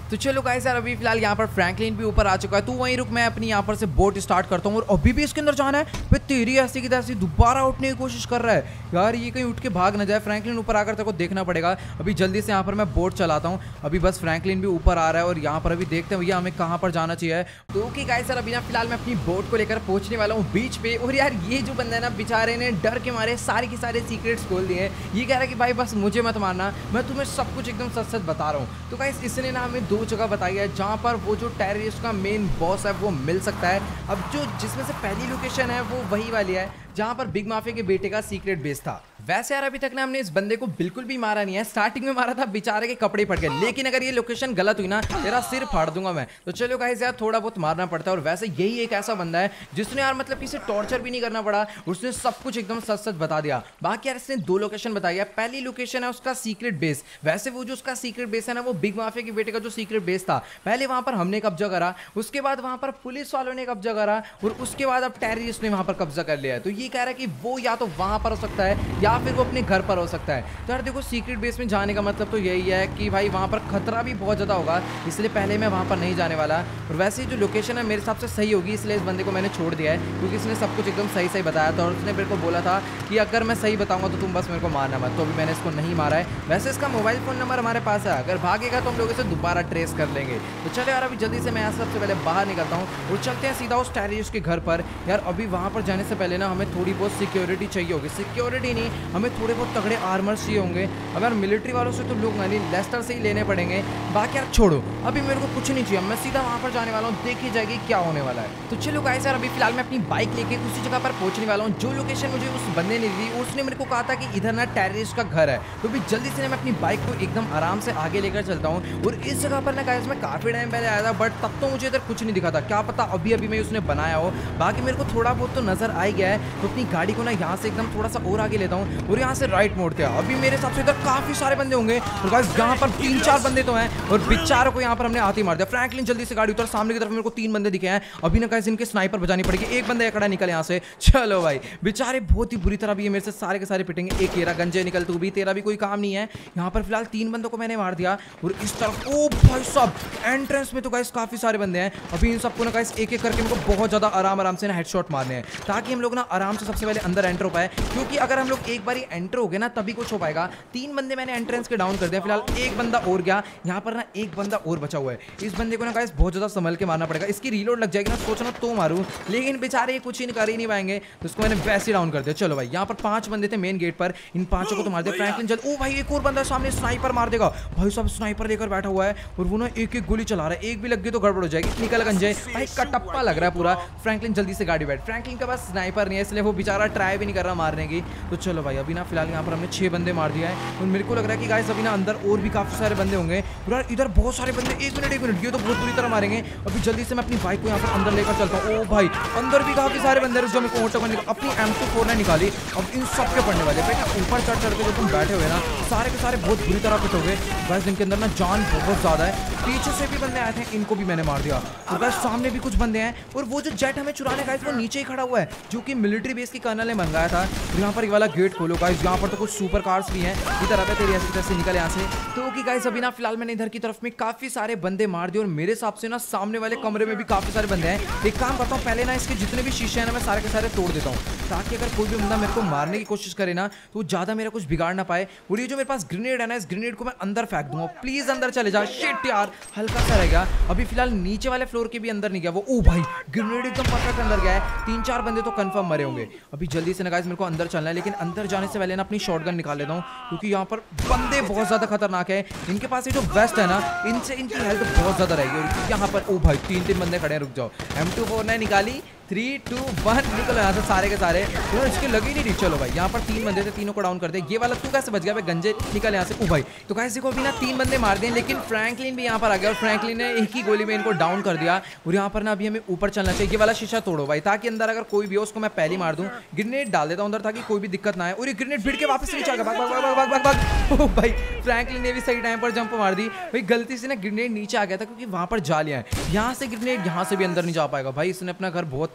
तो चलो गाइस यार अभी फिलहाल यहाँ पर फ्रैंकलिन भी ऊपर आ चुका है, तो वहीं रुक मैं अपनी यहाँ पर से बोट स्टार्ट करता हूँ। और अभी भी इसके अंदर जाना है, फिर तेरी ऐसी की तैसी दोबारा उठने की कोशिश कर रहा है यार, ये कहीं उठ के भाग ना जाए। फ्रैंकलिन ऊपर आकर तेरे को देखना पड़ेगा। अभी जल्दी से यहाँ पर मैं बोट चलाता हूँ। अभी बस फ्रैंकलिन भी ऊपर आ रहा है और यहाँ पर अभी देखते हैं भैया हमें कहाँ पर जाना चाहिए। तो ओके गाइस यार अभी ना फिलहाल मैं अपनी बोट को लेकर पहुंचने वाला हूँ बीच पे। और यार ये जो बंदा है ना बेचारे ने डर के मारे सारे के सारे सीक्रेट्स खोल दिए। ये कह रहा है कि भाई बस मुझे मत मारना, मैं तुम्हें सब कुछ एकदम सच सच बता रहा हूँ। तो गाइस इसने ना हमें दो जगह बताई है जहाँ पर वो जो टेररिस्ट का मेन बॉस है वो मिल सकता है। अब जो जिसमें से पहली लोकेशन है वो वही वाली है जहाँ पर बिग माफिया के बेटे का सीक्रेट बेस था। वैसे यार अभी तक ना हमने इस बंदे को बिल्कुल भी मारा नहीं है, स्टार्टिंग में मारा था बेचारे के कपड़े फट गए, लेकिन अगर ये लोकेशन गलत हुई ना तेरा सिर फाड़ दूंगा मैं। तो चलो गाइस यार थोड़ा बहुत मारना पड़ता है। और वैसे यही एक ऐसा बंदा है जिसने यार मतलब किसी टॉर्चर भी नहीं करना पड़ा, उसने सब कुछ एकदम सच सच बता दिया। बाकी यार इसने दो लोकेशन बताई है। पहली लोकेशन है उसका सीक्रेट बेस। वैसे वो जो उसका सीक्रेट बेस है ना वो बिग माफिया के बेटे का जो सीक्रेट बेस था, पहले वहां पर हमने कब्जा करा, उसके बाद वहां पर पुलिस वालों ने कब्जा करा और उसके बाद अब टेररिस्ट ने वहां पर कब्जा कर लिया है। तो ये कह रहा है कि वो या तो वहां पर हो सकता है या फिर वो अपने घर पर हो सकता है। तो यार देखो सीक्रेट बेस में जाने का मतलब तो यही है कि भाई वहां पर खतरा भी बहुत ज्यादा होगा, इसलिए पहले मैं वहां पर नहीं जाने वाला। और वैसे जो लोकेशन है मेरे हिसाब से सही होगी, इसलिए इस बंदे को मैंने छोड़ दिया है क्योंकि इसने सब कुछ एकदम सही सही बताया था। और उसने मेरे को बोला था कि अगर मैं सही बताऊंगा तो तुम बस मेरे को मारना मत। तो अभी मैंने इसको नहीं मारा है। वैसे इसका मोबाइल फोन नंबर हमारे पास है, अगर भागेगा तो हम लोग इसे दोबारा ट्रेस कर लेंगे। तो चलो यार अभी जल्दी से मैं यहाँ सबसे पहले बाहर निकलता हूँ और चलते हैं सीधा उस टेररिस्ट के घर पर। यार अभी वहाँ पर जाने से पहले ना हमें थोड़ी बहुत सिक्योरिटी चाहिए होगी। सिक्योरिटी नहीं, हमें थोड़े बहुत तगड़े आर्मर्स चाहिए होंगे। अगर मिलिट्री वालों से तो लोग नहीं, लेस्टर से ही लेने पड़ेंगे। बाकी यार छोड़ो, अभी मेरे को कुछ नहीं चाहिए, मैं सीधा वहाँ पर जाने वाला हूँ, देखी जाएगी क्या होने वाला है। तो चलो गाइस यार अभी फिलहाल मैं अपनी बाइक लेके उसी जगह पर पहुंचने वाला हूँ जो लोकेशन मुझे उस बंदे ने दी। उसने मेरे को कहा था कि इधर ना टेररिस्ट का घर है। तो भी जल्दी से मैं अपनी बाइक को एकदम आराम से आगे लेकर चलता हूँ। और इस जगह पर ना गाइस मैं काफी टाइम पहले आया था, बट तब तो मुझे इधर कुछ नहीं दिखा था, क्या पता अभी अभी मैं उसने बनाया हो। बाकी मेरे को थोड़ा बहुत तो नजर आ गया है। तो अपनी गाड़ी को ना यहाँ से एकदम थोड़ा सा और आगे लेता हूँ और यहाँ से राइट मोड़ते हैं। अभी मेरे हिसाब से इधर काफी सारे बंदे होंगे और गाइस यहाँ पर तीन चार बंदे तो हैं और बेचारों को यहाँ पर हमने आते ही मार दिया। फ्रैंकलिन जल्दी से गाड़ी उतर, सामने की तरफ मेरे को तीन बंदे दिखे हैं। अभी ना गाइस इनके स्नाइपर बजानी पड़ेगी। एक बंदा एकड़ा निकल यहाँ से। चलो भाई बेचारे बहुत ही बुरी तरह भी मेरे से सारे के सारे पिटेंगे। एक येरा गंजे निकल, तू भी, तेरा भी कोई काम नहीं है। यहाँ पर फिलहाल तीन बंदों को मैंने मार दिया और इस तरफ ओ भाई साहब एंट्रेंस में तो गाइस काफी सारे बंदे हैं। अभी इन सबको ना गाइस एक एक करके मेरे को बहुत ज्यादा आराम आराम से ना हेडशॉट मारने हैं ताकि हम लोग ना आराम से सबसे पहले अंदर एंटर हो पाए। क्योंकि अगर हम लोग एक बार एंटर हो गए ना तभी कुछ हो पाएगा। तीन बंदे मैंने एंट्रेंस के डाउन कर दिया, फिलहाल एक बंदा और गया। यहाँ पर ना एक बंदा और बचा हुआ है। इस बंदे को ना गाइस बहुत ज्यादा संभल के मारना पड़ेगा, इसकी रीलोड लग जाएगी ना, सोचना तो मारूं, लेकिन बेचारे कुछ ही कर ही नहीं पाएंगे। तो इसको मैंने वैसे डाउन कर दिया। चलो भाई यहाँ पर पांच बंदे थे मेन गेट पर, इन पांचों को तो मार दिया। फ्रैंकलिन जल्द, ओ भाई एक और बंदा सामने स्नाइपर मार देगा। भाई साहब स्नाइपर लेकर बैठा हुआ है और वो ना एक एक गोली चला रहा है, एक भी लग गई तो गड़बड़ हो जाएगी। निकल गंजे भाई का टप्पा लग रहा है पूरा। फ्रैंकलिन जल्दी से गाड़ी बैठ। फ्रैंकलिन के पास स्नाइपर नहीं है इसलिए वो बेचारा ट्राई भी नहीं कर रहा मारने की। तो चलो भाई अभी ना फिलहाल यहाँ पर हमने छह बंदे मार दिया है और मेरे को लग रहा है कि गाइस अभी ना अंदर और भी काफी सारे बंदे होंगे। यार इधर बहुत सारे बंदे, एक मिनट एक मिनट, ये तो बहुत बुरी तरह मारेंगे। अभी जल्दी से मैं अपनी बाइक को यहाँ पर अंदर लेकर चलता हूँ। ओ भाई अंदर भी काफी सारे बंदे जो मेरे को ऑटो में अपनी एम टू फोर ने निकाली। अब इन सब के पड़ने वाले बेटा, ऊपर चढ़ चढ़ के जो तुम बैठे हुए ना सारे के सारे बहुत बुरी तरह पिटोगे। गाइस इनके अंदर ना जान बहुत ज्यादा है। पीछे से भी बंदे आए थे, इनको भी मैंने मार दिया। और गाइस सामने भी कुछ बंदे हैं और वो जो जेट हमें चुराने गाइस वो नीचे ही खड़ा हुआ है जो कि मिलिट्री बेस की कर्नल ने मंगाया था। और यहाँ पर ये वाला गेट खोलो गाइस, यहाँ पर तो कुछ सुपर कार्स भी हैं। इधर आते तेरी ऐसी तरह से निकल यहाँ से। तो ओके गाइस अभी ना फिलहाल मैंने इधर की तरफ में काफी सारे बंदे मार दिए और मेरे हिसाब से ना सामने वाले कमरे में भी काफी सारे बंदे हैं। एक काम करता हूँ पहले ना इसके जितने भी शीशे हैं ना मैं सारे के सारे तोड़ देता हूँ ताकि अगर कोई भी बंदा मेरे को मारने की कोशिश करे ना तो ज्यादा मेरा कुछ बिगाड़ ना पाए। और ये जो मेरे पास ग्रेनेड है ना, इस ग्रेनेड को मैं अंदर फेंक दूंगा। प्लीज अंदर चले जा। शिट यार हल्का सा रह गया। अभी फिलहाल नीचे वाले फ्लोर के भी अंदर नहीं गया वो। ओ भाई ग्रेनेड एकदम परफेक्ट अंदर गया है। तीन चार बंदे तो कंफर्म मरे होंगे। अभी जल्दी से ना गाइस मेरे को अंदर चलना है, लेकिन अंदर जाने से पहले ना अपनी शॉटगन निकाल लेता हूँ क्योंकि यहाँ पर बंदे बहुत ज्यादा खतरनाक है। इनके पास ये जो वेस्ट है ना इनसे इनकी हेल्थ बहुत ज्यादा रहेगी। और यहाँ पर ओ भाई तीन तीन बंदे खड़े हैं, रुक जाओ। एम टू फोर ने निकाली, थ्री टू वन निकलो यहाँ से सारे के सारे। तो इसके लगी नहीं रही। चलो भाई यहाँ पर तीन बंदे थे, तीनों को डाउन कर दे। ये वाला तू कैसे बच गया भाई, गंजे निकल यहाँ से। ओ भाई तो गाइस देखो अभी ना तीन बंदे मार दिए, लेकिन फ्रैंकलिन भी यहाँ पर आ गया और फ्रैंकलिन ने एक ही गोली में इनको डाउन कर दिया। और यहाँ पर ना अभी हमें ऊपर चलना चाहिए। ये वाला शीशा तोड़ो भाई ताकि अंदर अगर कोई भी हो उसको मैं पहले मार दूं। ग्रेनेड डाल देता हूँ अंदर ताकि कोई भी दिक्कत ना आए। और ये ग्रेनेड भिड़ के वापस नीचे आ गया। भाग भाग भाग भाग भाग भाग। ओ भाई फ्रैंकलिन ने भी सही टाइम पर जंप मार दी। भाई गलती से ना ग्रेनेड नीचे आ गया था क्योंकि वहां पर जालियां हैं। यहाँ से ग्रेनेड यहाँ से भी अंदर नहीं जा पाएगा भाई। इसने अपना घर बहुत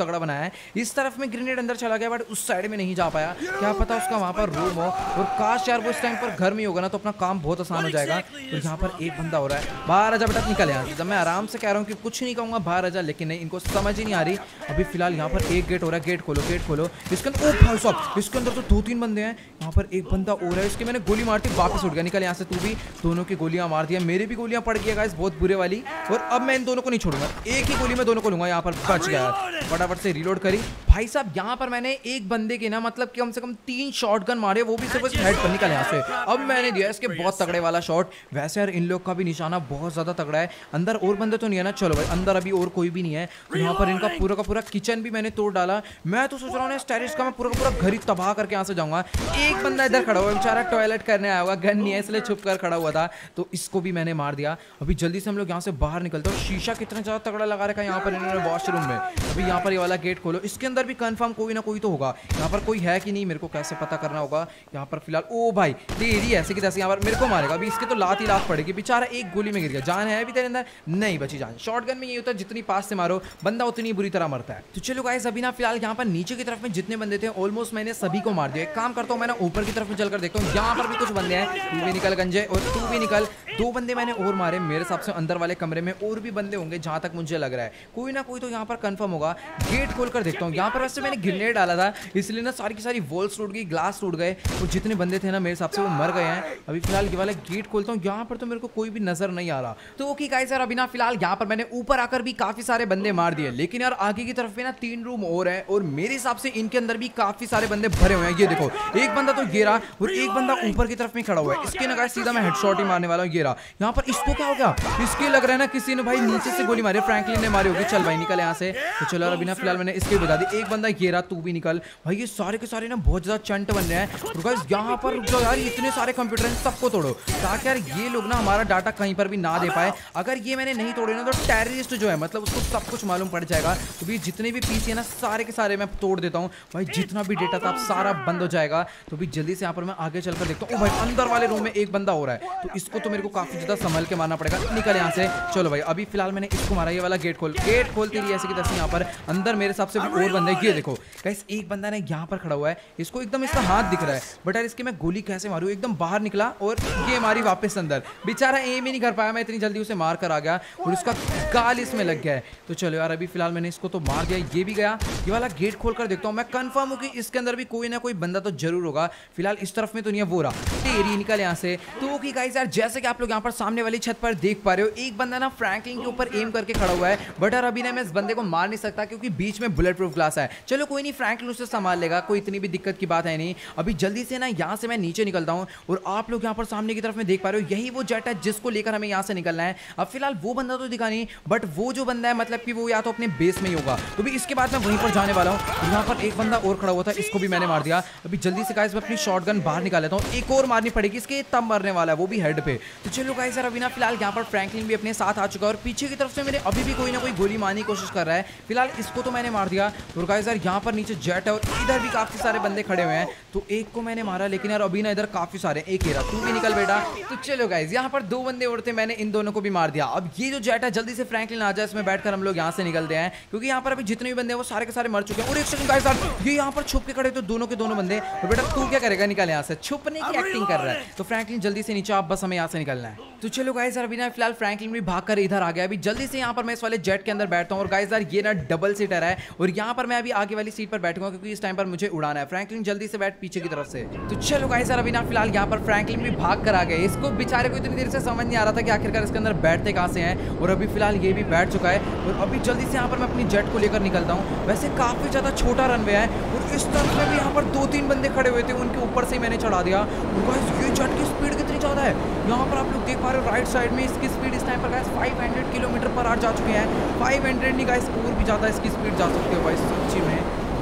तगड़ा बनाया है। इस तरफ में ग्रेनेड अंदर चला गया बट उस साइड में नहीं जा पाया, क्या पता उसका वहां पर रूम हो। और काश यार वो इस टाइम पर घर में होगा ना तो अपना काम बहुत आसान हो जाएगा। तो यहाँ पर एक बंदा हो रहा है, बाहर आजा बेटा, निकल यहाँ से। जब मैं आराम से कह रहा हूँ कि कुछ नहीं कहूँगा बाहर आजा, लेकिन नहीं, इनको समझ ही नहीं आ रही। अभी फिलहाल यहाँ पर एक गेट हो रहा है, गेट खोलो गेट खोलो। इसके अंदर ओ भाई साहब, इसके अंदर तो दो तीन बंदे हैं। यहाँ पर एक बंदा और है, इसकी मैंने गोली मारती वापस उठ गया। निकल यहाँ से तू भी, दोनों की गोलियां मार दिया, मेरी भी गोलियां पड़ गई गाइस बहुत बुरे वाली। और अब मैं इन दोनों को नहीं छोड़ूंगा, एक ही गोली में दोनों को लूंगा। यहाँ पर बच गया, फटाफट से रिलोड करी भाई साहब। यहाँ पर मैंने एक बंदे के ना मतलब कम से कम तीन शॉटगन मारे, वो भी सिर्फ हेड पर। निकल यहाँ से, अब मैंने दिया इसके बहुत तगड़े वाला शॉट। वैसे यार इन लोग का भी निशाना बहुत ज्यादा तगड़ा है। अंदर और बंदे तो नहीं है ना? चलो भाई, अंदर अभी और कोई भी नहीं है। तो यहाँ पर इनका पूरा का पूरा किचन भी मैंने तोड़ डाला। मैं तो सोच रहा हूँ टेरिस का मैं पूरा का पूरा घर ही तबाह करके यहाँ से जाऊंगा। एक बंदा इधर खड़ा हुआ है, बेचारा टॉयलेट करने आया होगा, गन नहीं है इसलिए छुप कर खड़ा हुआ था, तो इसको भी मैंने मार दिया। अभी जल्दी से हम लोग यहाँ से बाहर निकलते हैं। शीशा कितना ज्यादा तगड़ा लगा रखा है यहाँ पर इन्होंने वॉशरूम में। अभी यहाँ पर ये वाला गेट खोलो, इसके अंदर भी कंफर्म कोई ना कोई तो होगा। यहाँ पर कोई है कि नहीं मेरे को कैसे पता करना होगा। यहाँ पर फिलहाल ओ भाई तेरी ऐसे की तैसे यहाँ पर मेरे को मारेगा। अभी इसके तो लात ही लात पड़ेगी, बेचारा एक गोली में गिर गया। जान है अभी तेरे अंदर? नहीं बची जान। शॉटगन में ये होता है जितनी पास से मारो बंदा उतनी बुरी तरह मरता है। तो चलो गाइस, अभी ना फिलहाल यहाँ पर नीचे की तरफ में जितने बंदे थे ऑलमोस्ट मैंने सभी को मार दिया। एक काम करता हूँ मैं ना ऊपर की तरफ में चलकर देखता हूँ, यहाँ पर भी कुछ बंदे हैं। तू भी निकल गंजे और तू भी निकल। दो बंदे मैंने और मारे, मेरे हिसाब से अंदर वाले कमरे में और भी बंदे होंगे जहां तक मुझे लग रहा है। कोई ना कोई तो यहाँ पर कंफर्म होगा। गेट खोलकर देखता हूँ। यहाँ पर वैसे मैंने ग्रेनेड डाला था इसलिए ना सारी की सारी वॉल्स टूट गई, ग्लास टूट गए, और जितने बंदे थे ना मेरे हिसाब से वो मर गए हैं। अभी फिलहाल ये वाला गेट खोलता हूँ, यहाँ पर तो मेरे को कोई भी नजर नहीं आ रहा। तो ओके गाइस यार, अभी ना फिलहाल यहाँ पर मैंने ऊपर आकर भी काफी सारे बंदे मार दिए, लेकिन यार आगे की तरफ में ना तीन रूम और है और मेरे हिसाब से इनके अंदर भी काफी सारे बंदे भरे हुए हैं। ये देखो, एक बंदा तो गिरा और एक बंदा ऊपर की तरफ में खड़ा हुआ है। इसके ना गाइस सीधा मैं हेडशॉट ही मारने वाला हूँ। गिरा यहाँ पर, इसको क्या हो गया? इसके लग रहा है ना किसी ने भाई नीचे से गोली मारी, फ्रैंकलिन ने मारी होगी। चल भाई निकल यहाँ से। तो चलो अभी ना फिलहाल मैंने इसके बता दी, एक बंदा गिरा, तू भी निकल भाई। ये सारे के सारे ना बहुत ज्यादा चंट बन रहे हैं। तो गाइस यहाँ पर जो यार इतने सारे कंप्यूटर हैं सबको तोड़ो ताकि यार ये लोग ना हमारा डाटा कहीं पर भी ना दे पाए। अगर ये मैंने नहीं तोड़े ना तो टेररिस्ट जो है मतलब उसको सब कुछ मालूम पड़ जाएगा। तो भी जितने भी पीसी है ना सारे के सारे मैं तोड़ देता हूँ भाई। जितना भी डेटा था सारा बंद हो जाएगा। तो भी जल्दी से यहाँ पर मैं आगे चलकर देखता हूँ। ओ भाई अंदर वाले रूम में एक बंदा हो रहा है, तो इसको तो मेरे को काफी ज्यादा संभल के मारना पड़ेगा। निकल यहाँ से। चलो भाई अभी फिलहाल मैंने इसको मारा। ये वाला गेट खोल, गेट खोलती रही ऐसे की तैसे। यहाँ पर अंदर मेरे हिसाब से भी और बंदे। ये देखो गाइस, एक बंदा ने यहाँ पर खड़ा हुआ है, इसको एकदम इसका हाथ दिख रहा है, बट यार इसके मैं गोली कैसे मारूं? एकदम बाहर निकला और ये मारी वापस अंदर। बेचारा एम ही नहीं कर पाया, मैं इतनी जल्दी उसे मार कर आ गया और उसका गाल इसमें लग गया है। तो चलो यार अभी फिलहाल मैंने इसको तो मार दिया, ये भी गया। ये वाला गेट खोल कर देखता हूँ, मैं कंफर्म हूँ कि इसके अंदर भी कोई ना कोई बंदा तो जरूर होगा। फिलहाल इस तरफ में तो नहीं है, वो रहा। तेरी निकल यहाँ से। तो ओके गाइस यार, जैसे कि आप लोग यहाँ पर सामने वाली छत पर देख पा रहे हो, एक बंदा ना फ्रैंकलिन के ऊपर एम करके खड़ा हुआ है, बट यार अभी ना मैं इस बंदे को मार नहीं सकता क्योंकि बीच में बुलेट प्रूफ ग्लास है। चलो कोई नहीं, फ्रैंकलिन उसे संभाल लेगा, कोई इतनी भी दिक्कत की बात है नहीं। अभी जल्दी से ना यहाँ से मैं नीचे निकलता हूँ और आप लोग यहाँ पर सामने की तरफ में देख पा रहे हो, यही वो जेट है जिसको लेकर हमें यहाँ से निकलना है। अब फिलहाल वो बंदा तो दिखा नहीं, बट वो जो बंदा है मतलब कि वो या तो अपने बेस में ही होगा। तो भी इसके बाद मैं वहीं पर जाने वाला हूँ। यहाँ पर एक बंदा और खड़ा हुआ था, इसको भी मैंने मार दिया। अभी जल्दी से गाइस मैं अपनी शॉटगन बाहर निकाल लेता हूँ, एक और मारनी पड़ेगी इसके, तब मरने वाला है वो भी हेड पे। तो चलो गाइस यार, अभी ना फिलहाल यहाँ पर फ्रैंकलिन भी अपने साथ आ चुका है और पीछे की तरफ से मेरे अभी भी कोई ना कोई गोली मारने की कोशिश कर रहा है। फिलहाल इसको तो मैंने मार दिया और गाइस यार यहाँ पर नीचे जेट है और इधर भी काफी सारे बंदे खड़े हुए हैं। तो एक को मैंने मारा, लेकिन यार अभी ना इधर काफी सारे, एक ही रहा। तू भी निकल बेटा। तो चलो गाइस, यहाँ पर दो बंदे और थे, मैंने इन दोनों को भी मार दिया। अब ये जो जेट है जल्दी से फ्रैंकलिन आ जाए, इसमें बैठकर हम लोग यहाँ से निकलते हैं क्योंकि यहाँ पर अभी जितने भी बंदे हैं वो सारे के सारे मर चुके हैं। और एक सेकंड गाइस यार, ये यहाँ पर छुप के खड़े तो दोनों के दोनों बंदे। तो बेटा तू क्या करेगा? निकल यहाँ से, छुपने की एक्टिंग कर रहा है। तो फ्रैंकलिन जल्दी से नीचे, आप बस हमें यहाँ से निकलना है। तो चलो गाइस यार, अभी ना फिलहाल फ्रैंकलिन भी भागकर इधर आ गया। अभी जल्दी से यहाँ पर मैं इस वाले जेट के अंदर बैठता हूँ और गाइस यार ये ना डबल सीटर है और यहाँ पर मैं अभी आगे वाली सीट पर बैठूंगा क्योंकि इस टाइम पर मुझे उड़ाना है। फ्रैंकलिन जल्दी से बैठ पीछे की तरफ से। तो चलो गाइस यार, अभी ना फिलहाल यहाँ पर फ्रैंकलिन भी भाग कर आ गए। इसको बेचारे को इतनी देर से समझ नहीं आ रहा था कि आखिरकार इसके अंदर बैठते कहाँ से हैं, और अभी फिलहाल ये भी बैठ चुका है। और अभी जल्दी से यहाँ पर मैं अपनी जेट को लेकर निकलता हूँ। वैसे काफी ज्यादा छोटा रनवे है और इस तरफ में भी यहाँ पर दो तीन बंदे खड़े हुए थे, उनके ऊपर से मैंने चढ़ा दिया। और गाइस ये जेट की स्पीड कितनी ज्यादा है, यहाँ पर आप लोग देख पा रहे हो राइट साइड में इसकी स्पीड इस टाइम पर गाइस पाँच सौ किलोमीटर पर आवर जा चुके हैं। पाँच सौ नहीं गाइस, और भी ज्यादा इसकी स्पीड जा सकती है भाई सच्ची में। ये तो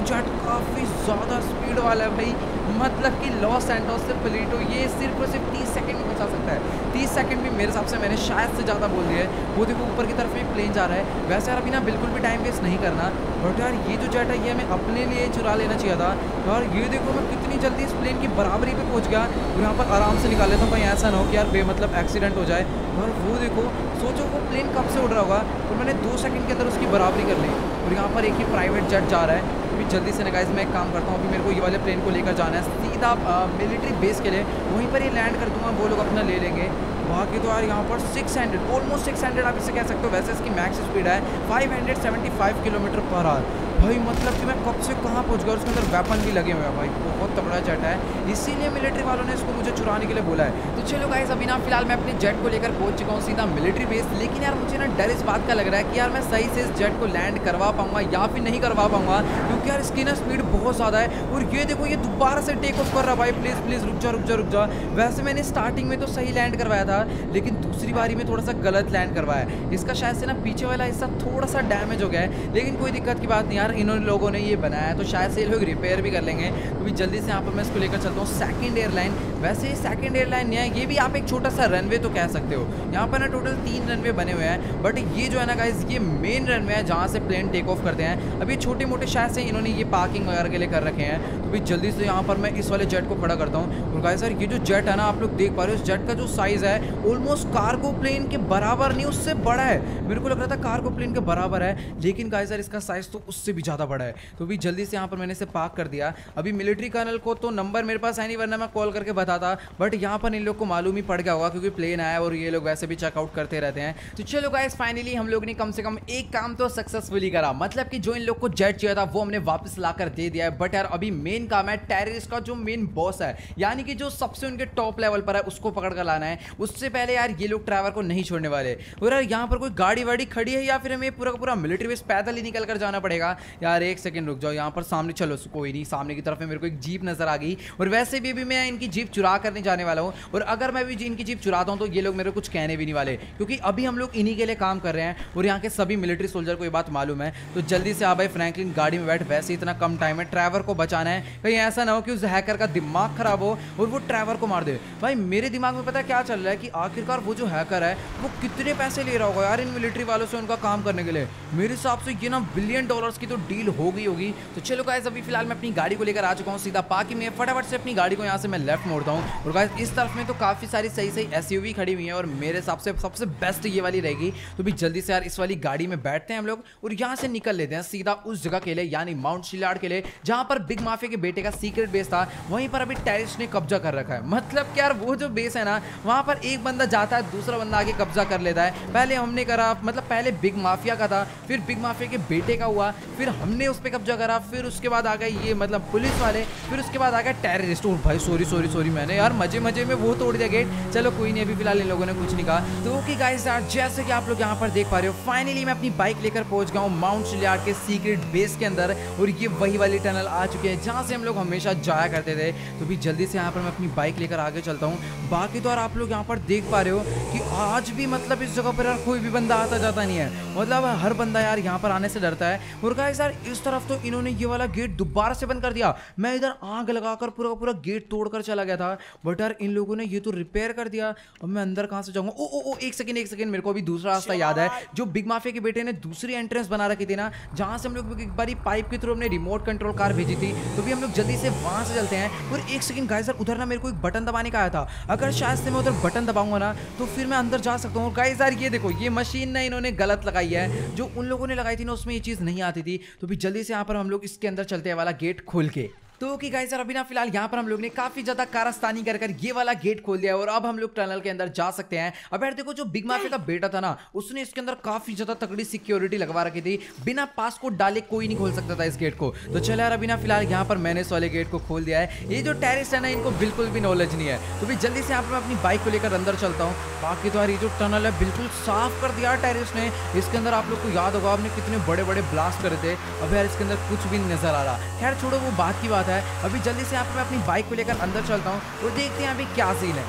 जेट काफ़ी ज़्यादा स्पीड वाला है भाई, मतलब कि लॉस सैंटोस से पलीटो ये सिर्फ और सिर्फ तीस सेकंड में पहुंचा सकता है। तीस सेकंड भी मेरे हिसाब से मैंने शायद से ज़्यादा बोल दिया है। वो देखो ऊपर की तरफ एक प्लेन जा रहा है। वैसे यार अभी ना बिल्कुल भी टाइम वेस्ट नहीं करना, बट यार ये जो जेट है ये हमें अपने लिए चुरा लेना चाहिए था। और ये देखो मैं कितनी जल्दी इस प्लेन की बराबरी पे पहुंच गया और यहाँ पर आराम से निकाल लेता हूँ, कहीं ऐसा ना हो कि यार बेमतलब एक्सीडेंट हो जाए। और वो देखो, सोचो वो प्लेन कब से उड़ रहा होगा और मैंने दो सेकंड के अंदर उसकी बराबरी कर ली। और यहाँ पर एक ही प्राइवेट जेट जा रहा है। अभी जल्दी से ना गाइस मैं एक काम करता हूँ, अभी मेरे को ये वाले प्लेन को लेकर जाना है सीधा मिलिट्री बेस के लिए, वहीं पर ये लैंड कर दूंगा, वो लोग अपना ले लेंगे। बाकी तो यार यहाँ पर six hundred almost six hundred आप इसे कह सकते हो। वैसे इसकी मैक्स स्पीड है five seventy five kilometre per hour. भाई मतलब कि मैं कब से कहाँ पहुँच गया और उसके अंदर वेपन भी लगे हुए हैं भाई, बहुत तगड़ा जेट है, इसीलिए मिलिट्री वालों ने इसको मुझे चुराने के लिए बोला है। तो चलो गाइस अभी ना फिलहाल मैं अपने जेट को लेकर पहुंच चुका हूँ सीधा मिलिट्री बेस। लेकिन यार मुझे ना डर इस बात का लग रहा है कि यार मैं सही से इस जेट को लैंड करवा पाऊंगा या फिर नहीं करवा पाऊंगा, क्योंकि यार इसकी ना स्पीड बहुत ज़्यादा है। और ये देखो ये दोबारा से टेक ऑफ कर रहा है भाई, प्लीज़ प्लीज़ रुक जा रुक जा रुक जा। वैसे मैंने स्टार्टिंग में तो सही लैंड करवाया था, लेकिन दूसरी बारी में थोड़ा सा गलत लैंड करवाया। इसका शायद से ना पीछे वाला हिस्सा थोड़ा सा डैमेज हो गया है, लेकिन कोई दिक्कत की बात नहीं यार, इन्होंने लोगों ने ये बनाया है तो शायद से ये लोग रिपेयर भी कर लेंगे। तो भी जल्दी से यहाँ पर मैं इसको लेकर चलता हूँ सेकंड एयरलाइन। वैसे सेकंड एयरलाइन नहीं है, ये भी आप एक छोटा सा रनवे तो कह सकते हो। यहाँ पर ना टोटल तीन रनवे बने हुए हैं, बट ये जो है ना गाइस ये मेन रनवे है जहाँ से प्लेन टेक ऑफ करते हैं। अभी छोटे मोटे शायद से इन्होंने ये पार्किंग वगैरह के लिए कर रखे हैं। तो भी जल्दी से यहाँ पर मैं इस वाले जेट को खड़ा करता हूँ। और गाइस सर ये जो जेट है ना आप लोग देख पा रहे हो, इस जेट का जो साइज है ऑलमोस्ट कार्गो प्लेन के बराबर नहीं, उससे बड़ा है। मेरे को लग रहा था कार्गो प्लेन के बराबर है, लेकिन गाइस सर इसका साइज तो उससे भी ज़्यादा बड़ा है। तो भी जल्दी से यहाँ पर मैंने इसे पार्क कर दिया। अभी मिलिट्री कर्नल को तो नंबर मेरे पास है नहीं, वरना मैं कॉल करके बताता, बट यहाँ पर इन लोग को मालूम ही पड़ गया होगा क्योंकि प्लेन आया और ये लोग वैसे भी चेकआउट करते रहते हैं। तो चलो गाइस फाइनली हम लोग ने कम से कम एक काम तो सक्सेसफुली करा, मतलब कि जो इन लोग को जेट चाहिए था वो हमने वापस लाकर दे दिया है। बट यार अभी मेन काम है टेररिस्ट का, जो मेन बॉस है यानी कि जो सबसे उनके टॉप लेवल पर है उसको पकड़ कर लाना है। उससे पहले यार ये लोग ड्राइवर को नहीं छोड़ने वाले। और यार यहाँ पर कोई गाड़ी वाड़ी खड़ी है या फिर हमें पूरा का पूरा मिलिट्री बेस पैदल ही निकल कर जाना पड़ेगा? यार एक सेकंड रुक जाओ, यहाँ पर सामने चलो, कोई नहीं, सामने की तरफ में मेरे को एक जीप नजर आ गई। और वैसे भी अभी मैं इनकी जीप चुरा करने जाने वाला हूँ, और अगर मैं भी इनकी जीप चुराता हूँ तो ये लोग मेरे कुछ कहने भी नहीं वाले, क्योंकि अभी हम लोग इन्हीं के लिए काम कर रहे हैं और यहाँ के सभी मिलिट्री सोल्जर को ये बात मालूम है। तो जल्दी से आ भाई फ्रैंकलिन गाड़ी में बैठ, वैसे इतना कम टाइम है, ट्रैवर को बचाना है, कहीं ऐसा ना हो कि उस हैकर का दिमाग खराब हो और वो ट्रैवर को मार दे। भाई मेरे दिमाग में पता क्या चल रहा है कि आखिरकार वो जो हैकर है वो कितने पैसे ले रहा होगा यार इन मिलिट्री वालों से उनका काम करने के लिए। मेरे हिसाब से ये ना बिलियन डॉलर्स की तो डील हो गई होगी। तो चलो गाइस अभी फिलहाल मैं अपनी गाड़ी को लेकर आ चुका हूँ सीधा पार्क में, फटाफट से अपनी गाड़ी को यहाँ से मैं लेफ्ट मोड़ता हूँ। और गाइस इस तरफ में तो काफी सारी सही सही एसयूवी खड़ी हुई है और मेरे हिसाब से सबसे बेस्ट ये वाली रहेगी। तो भी जल्दी से यार इस वाली गाड़ी में बैठते हैं हम लोग और यहाँ से निकल लेते हैं सीधा उस जगह के लिए, यानी माउंट शिलार्ड के लिए, जहाँ पर बिग माफिया के बेटे का सीक्रेट बेस था। वहीं पर अभी टेररिस्ट ने कब्जा कर रखा है। मतलब कि यार वो जो बेस है ना वहाँ पर एक बंदा जाता है, दूसरा बंदा आगे कब्जा कर लेता है। पहले हमने करा, मतलब पहले बिग माफिया का था, फिर बिग माफिया के बेटे का हुआ, फिर हमने उस पर कब्जा करा, फिर उसके बाद आ गए ये मतलब पुलिस वाले, फिर उसके बाद आ गया टेररिस्ट। ओ भाई सॉरी सॉरी सॉरी मैंने यार मजे मजे में वो तोड़ दिया गेट। चलो कोई नहीं, अभी फिलहाल इन लोगों ने कुछ नहीं कहा। तो ओके गाइस यार जैसे कि आप लोग यहाँ पर देख पा रहे हो फाइनली मैं अपनी बाइक लेकर पहुंच गया हूँ माउंट शिलार्ड के सीक्रेट बेस के अंदर, और ये वही वाली टनल आ चुकी है जहाँ से हम लोग हमेशा जाया करते थे। तो भी जल्दी से यहाँ पर मैं अपनी बाइक लेकर आगे चलता हूँ। बाकी तो यार आप लोग यहाँ पर देख पा रहे हो कि आज भी मतलब इस जगह पर यार कोई भी बंदा आता जाता नहीं है, मतलब हर बंदा यार यहाँ पर आने से डरता है। और गाइस यार इस तरफ तो इन्होंने ये वाला गेट दोबारा से बंद कर दिया। मैं इधर आग लगाकर पूरा पूरा गेट तोड़कर चला गया था, बट यार इन लोगों ने ये तो रिपेयर कर दिया। अब मैं अंदर कहाँ से जाऊंगा? ओ ओ ओ एक सेकंड एक सेकंड मेरे को अभी दूसरा रास्ता याद है, जो बिग माफिया के बेटे ने दूसरी एंट्रेंस बना रखी थी ना, जहाँ से हम लोग एक बारी पाइप के थ्रू हमने रिमोट कंट्रोल कार भेजी थी। तो भी हम लोग जल्दी से वहां से चलते हैं। और एक सेकंड गाइस यार उधर ना मेरे को एक बटन दबाने का आया था, अगर शायद से मैं उधर बटन दबाऊंगा ना तो फिर मैं अंदर जा सकता हूँ। गाइस यार ये देखो ये मशीन ना इन्होंने गलत लगाई है, जो उन लोगों ने लगाई थी ना उसमें ये चीज़ नहीं आती थी। तो भी जल्दी से यहाँ पर हम लोग इसके अंदर चलते हैं वाला गेट खोल के। तो कि गाइस यार अभी ना फिलहाल यहाँ पर हम लोग ने काफी ज्यादा कारस्तानी कर कर ये वाला गेट खोल दिया है और अब हम लोग टनल के अंदर जा सकते हैं। अब यार देखो जो बिग माफिया का बेटा था ना उसने इसके अंदर काफी ज्यादा तगड़ी सिक्योरिटी लगवा रखी थी, बिना पासकोड डाले कोई नहीं खोल सकता था इस गेट को। तो चलो यार अभी ना फिलहाल यहाँ पर मैंने इस वाले गेट को खोल दिया है। ये जो टेररिस्ट है ना इनको बिल्कुल भी नॉलेज नहीं है। तो भी जल्दी से यहाँ पर मैं अपनी बाइक को लेकर अंदर चलता हूँ। बाकी तो यार ये जो टनल है बिल्कुल साफ कर दिया टेररिस्ट ने। इसके अंदर आप लोग को याद होगा आपने कितने बड़े बड़े ब्लास्ट करे थे, अब यार इसके अंदर कुछ भी नहीं नजर आ रहा। खैर छोड़ो वो बात की बात है। अभी जल्दी से यहाँ पर मैं अपनी बाइक को लेकर अंदर चलता हूँ और देखते हैं अभी क्या सीन है।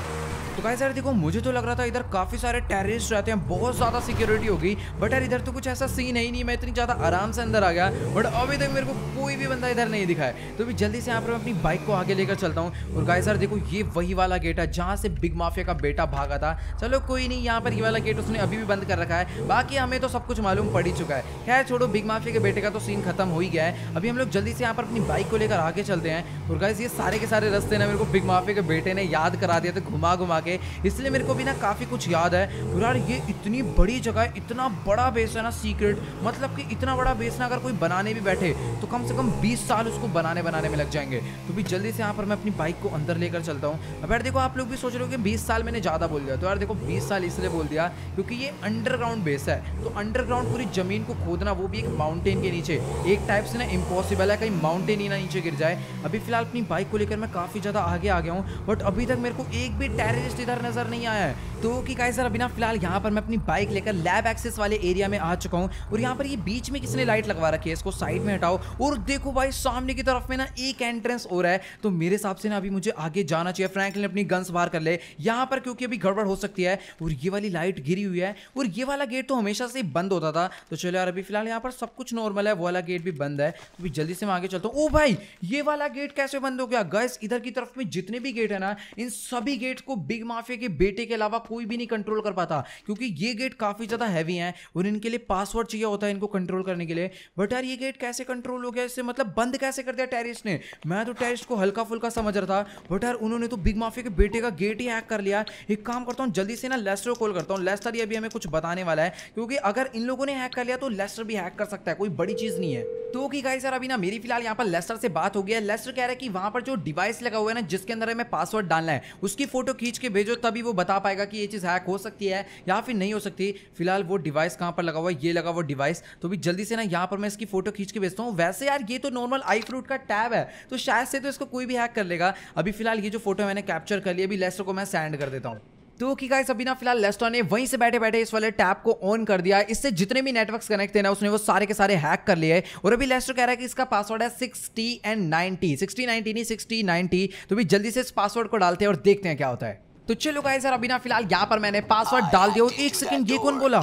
तो गाइस यार देखो, मुझे तो लग रहा था इधर काफी सारे टेररिस्ट रहते हैं, बहुत ज्यादा सिक्योरिटी होगी, बट यार इधर तो कुछ ऐसा सीन है ही नहीं। मैं इतनी ज्यादा आराम से अंदर आ गया, बट अभी तक मेरे को कोई भी बंदा इधर नहीं दिखा है। तो अभी जल्दी से यहाँ पर मैं अपनी बाइक को आगे लेकर चलता हूँ। और गाइस यार देखो, ये वही वाला गेट है जहाँ से बिग माफिया का बेटा भागा था। चलो कोई नहीं, यहाँ पर ये वाला गेट उसने अभी भी बंद कर रखा है, बाकी हमें तो सब कुछ मालूम पड़ ही चुका है। खैर छोड़ो, बिग माफिया के बेटे का तो सीन खत्म हो ही गया है। अभी हम लोग जल्दी से यहाँ पर अपनी बाइक को लेकर आगे चलते हैं। और गाइस ये सारे के सारे रास्ते ना मेरे को बिग माफिया के बेटे ने याद करा दिया था घुमा घुमा के, इसलिए मेरे को भी ना काफी कुछ याद है। और यार ये इतनी बड़ी जगह है, इतना बड़ा बेस है ना सीक्रेट, मतलब कि इतना बड़ा बेस ना अगर कोई बनाने भी बैठे तो कम से कम बीस साल उसको बनाने बनाने में लग जाएंगे। तो भी जल्दी से यहाँ पर मैं अपनी बाइक को अंदर लेकर चलता हूँ। अब यार देखो, आप लोग भी सोच रहे हो कि बीस साल मैंने ज्यादा बोल दिया, तो यार देखो बीस साल इसलिए बोल दिया क्योंकि ये अंडरग्राउंड बेस है। तो अंडरग्राउंड पूरी जमीन को खोदना, वो भी एक माउंटेन के नीचे, एक टाइप से ना इम्पॉसिबल है, कहीं माउंटेन ही ना नीचे गिर जाए। अभी फिलहाल अपनी बाइक को लेकर मैं काफी ज्यादा आगे आ गया हूँ, बट अभी तक मेरे को एक भी टेररिस्ट इधर नजर नहीं आया है। तो कि गाइस सर अभी ना फिलहाल यहाँ पर मैं अपनी बाइक लेकर लैब एक्सेस वाले एरिया में आ चुका हूँ। और यहाँ पर ये बीच में किसने लाइट लगवा रखी है, इसको साइड में हटाओ। और देखो भाई, सामने की तरफ में ना एक एंट्रेंस हो रहा है, तो मेरे हिसाब से ना अभी मुझे आगे जाना चाहिए। फ्रैंकलिन अपनी गन्स बाहर कर ले यहाँ पर, क्योंकि अभी गड़बड़ हो सकती है। और ये वाली लाइट गिरी हुई है, और ये वाला गेट तो हमेशा से बंद होता था। तो चलो यार, अभी फिलहाल यहाँ पर सब कुछ नॉर्मल है, वो वाला गेट भी बंद है। तो भी जल्दी से मैं आगे चलता हूँ। ओ भाई, ये वाला गेट कैसे बंद हो गया? गाइस इधर की तरफ में जितने भी गेट है ना, इन सभी गेट को बिग माफिया के बेटे के अलावा कोई भी नहीं कंट्रोल कर पाता, क्योंकि ये गेट काफी ज्यादा हैवी हैं और इनके लिए पासवर्ड चाहिए होता है इनको कंट्रोल करने के लिए। बट यार ये गेट कैसे कंट्रोल हो गया इससे, मतलब बंद कैसे कर दिया टेररिस्ट ने? मैं तो टेररिस्ट को हल्का फुल्का समझ रहा था, बट यार उन्होंने तो बिग माफिया के बेटे का गेट ही हैक कर लिया। एक काम करता हूँ, जल्दी से ना लेस्टर को कॉल करता हूँ। लेस्टर ये अभी हमें कुछ बताने वाला है, क्योंकि अगर इन लोगों ने हैक कर लिया तो लेस्टर भी हैक कर सकता है, कोई बड़ी चीज नहीं है। तो कि गाइस यार अभी ना मेरी फिलहाल यहाँ पर लेस्टर से बात हो गई है। लेस्टर कह रहा है कि वहां पर जो डिवाइस लगा हुआ है ना, जिसके अंदर हमें पासवर्ड डालना है, उसकी फोटो खींच के भेजो, तभी वो बता पाएगा कि ये चीज हैक हो सकती है या फिर नहीं हो सकती। फिलहाल वो डिवाइस कहां पर लगा हुआ है, ये लगा हुआ डिवाइस। तो भी जल्दी से ना यहाँ पर मैं इसकी फोटो खींच के भेजता हूँ। वैसे यार ये तो नॉर्मल आई फ्रूट का टैब है, तो शायद से तो इसको कोई भी हैक कर लेगा। अभी फिलहाल ये जो फोटो मैंने कैप्चर कर लिया, अभी लेस्टर को मैं सेंड कर देता हूँ। तो कि गाइस अभी ना फिलहाल लेस्टर ने वहीं से बैठे बैठे इस वाले टैब को ऑन कर दिया। इससे जितने भी नेटवर्क्स कनेक्ट थे ना, उसने वो सारे के सारे हैक कर लिए। और अभी लेस्टर कह रहा है कि इसका पासवर्ड है sixty and ninety, sixty ninety नहीं सिक्सटी नाइनटी। तो भी जल्दी से इस पासवर्ड को डालते हैं और देखते हैं क्या होता है। तो चलो गाइस यार अभी ना फिलहाल यहाँ पर मैंने पासवर्ड डाल दिया। एक सेकंड, ये कौन बोला?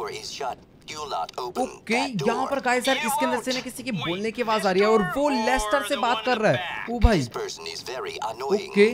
ओके, यहाँ पर गाइस यार इसके अंदर से ना किसी के बोलने की आवाज आ रही है और वो लेस्टर से बात कर रहा है। ओ भाई, ओके।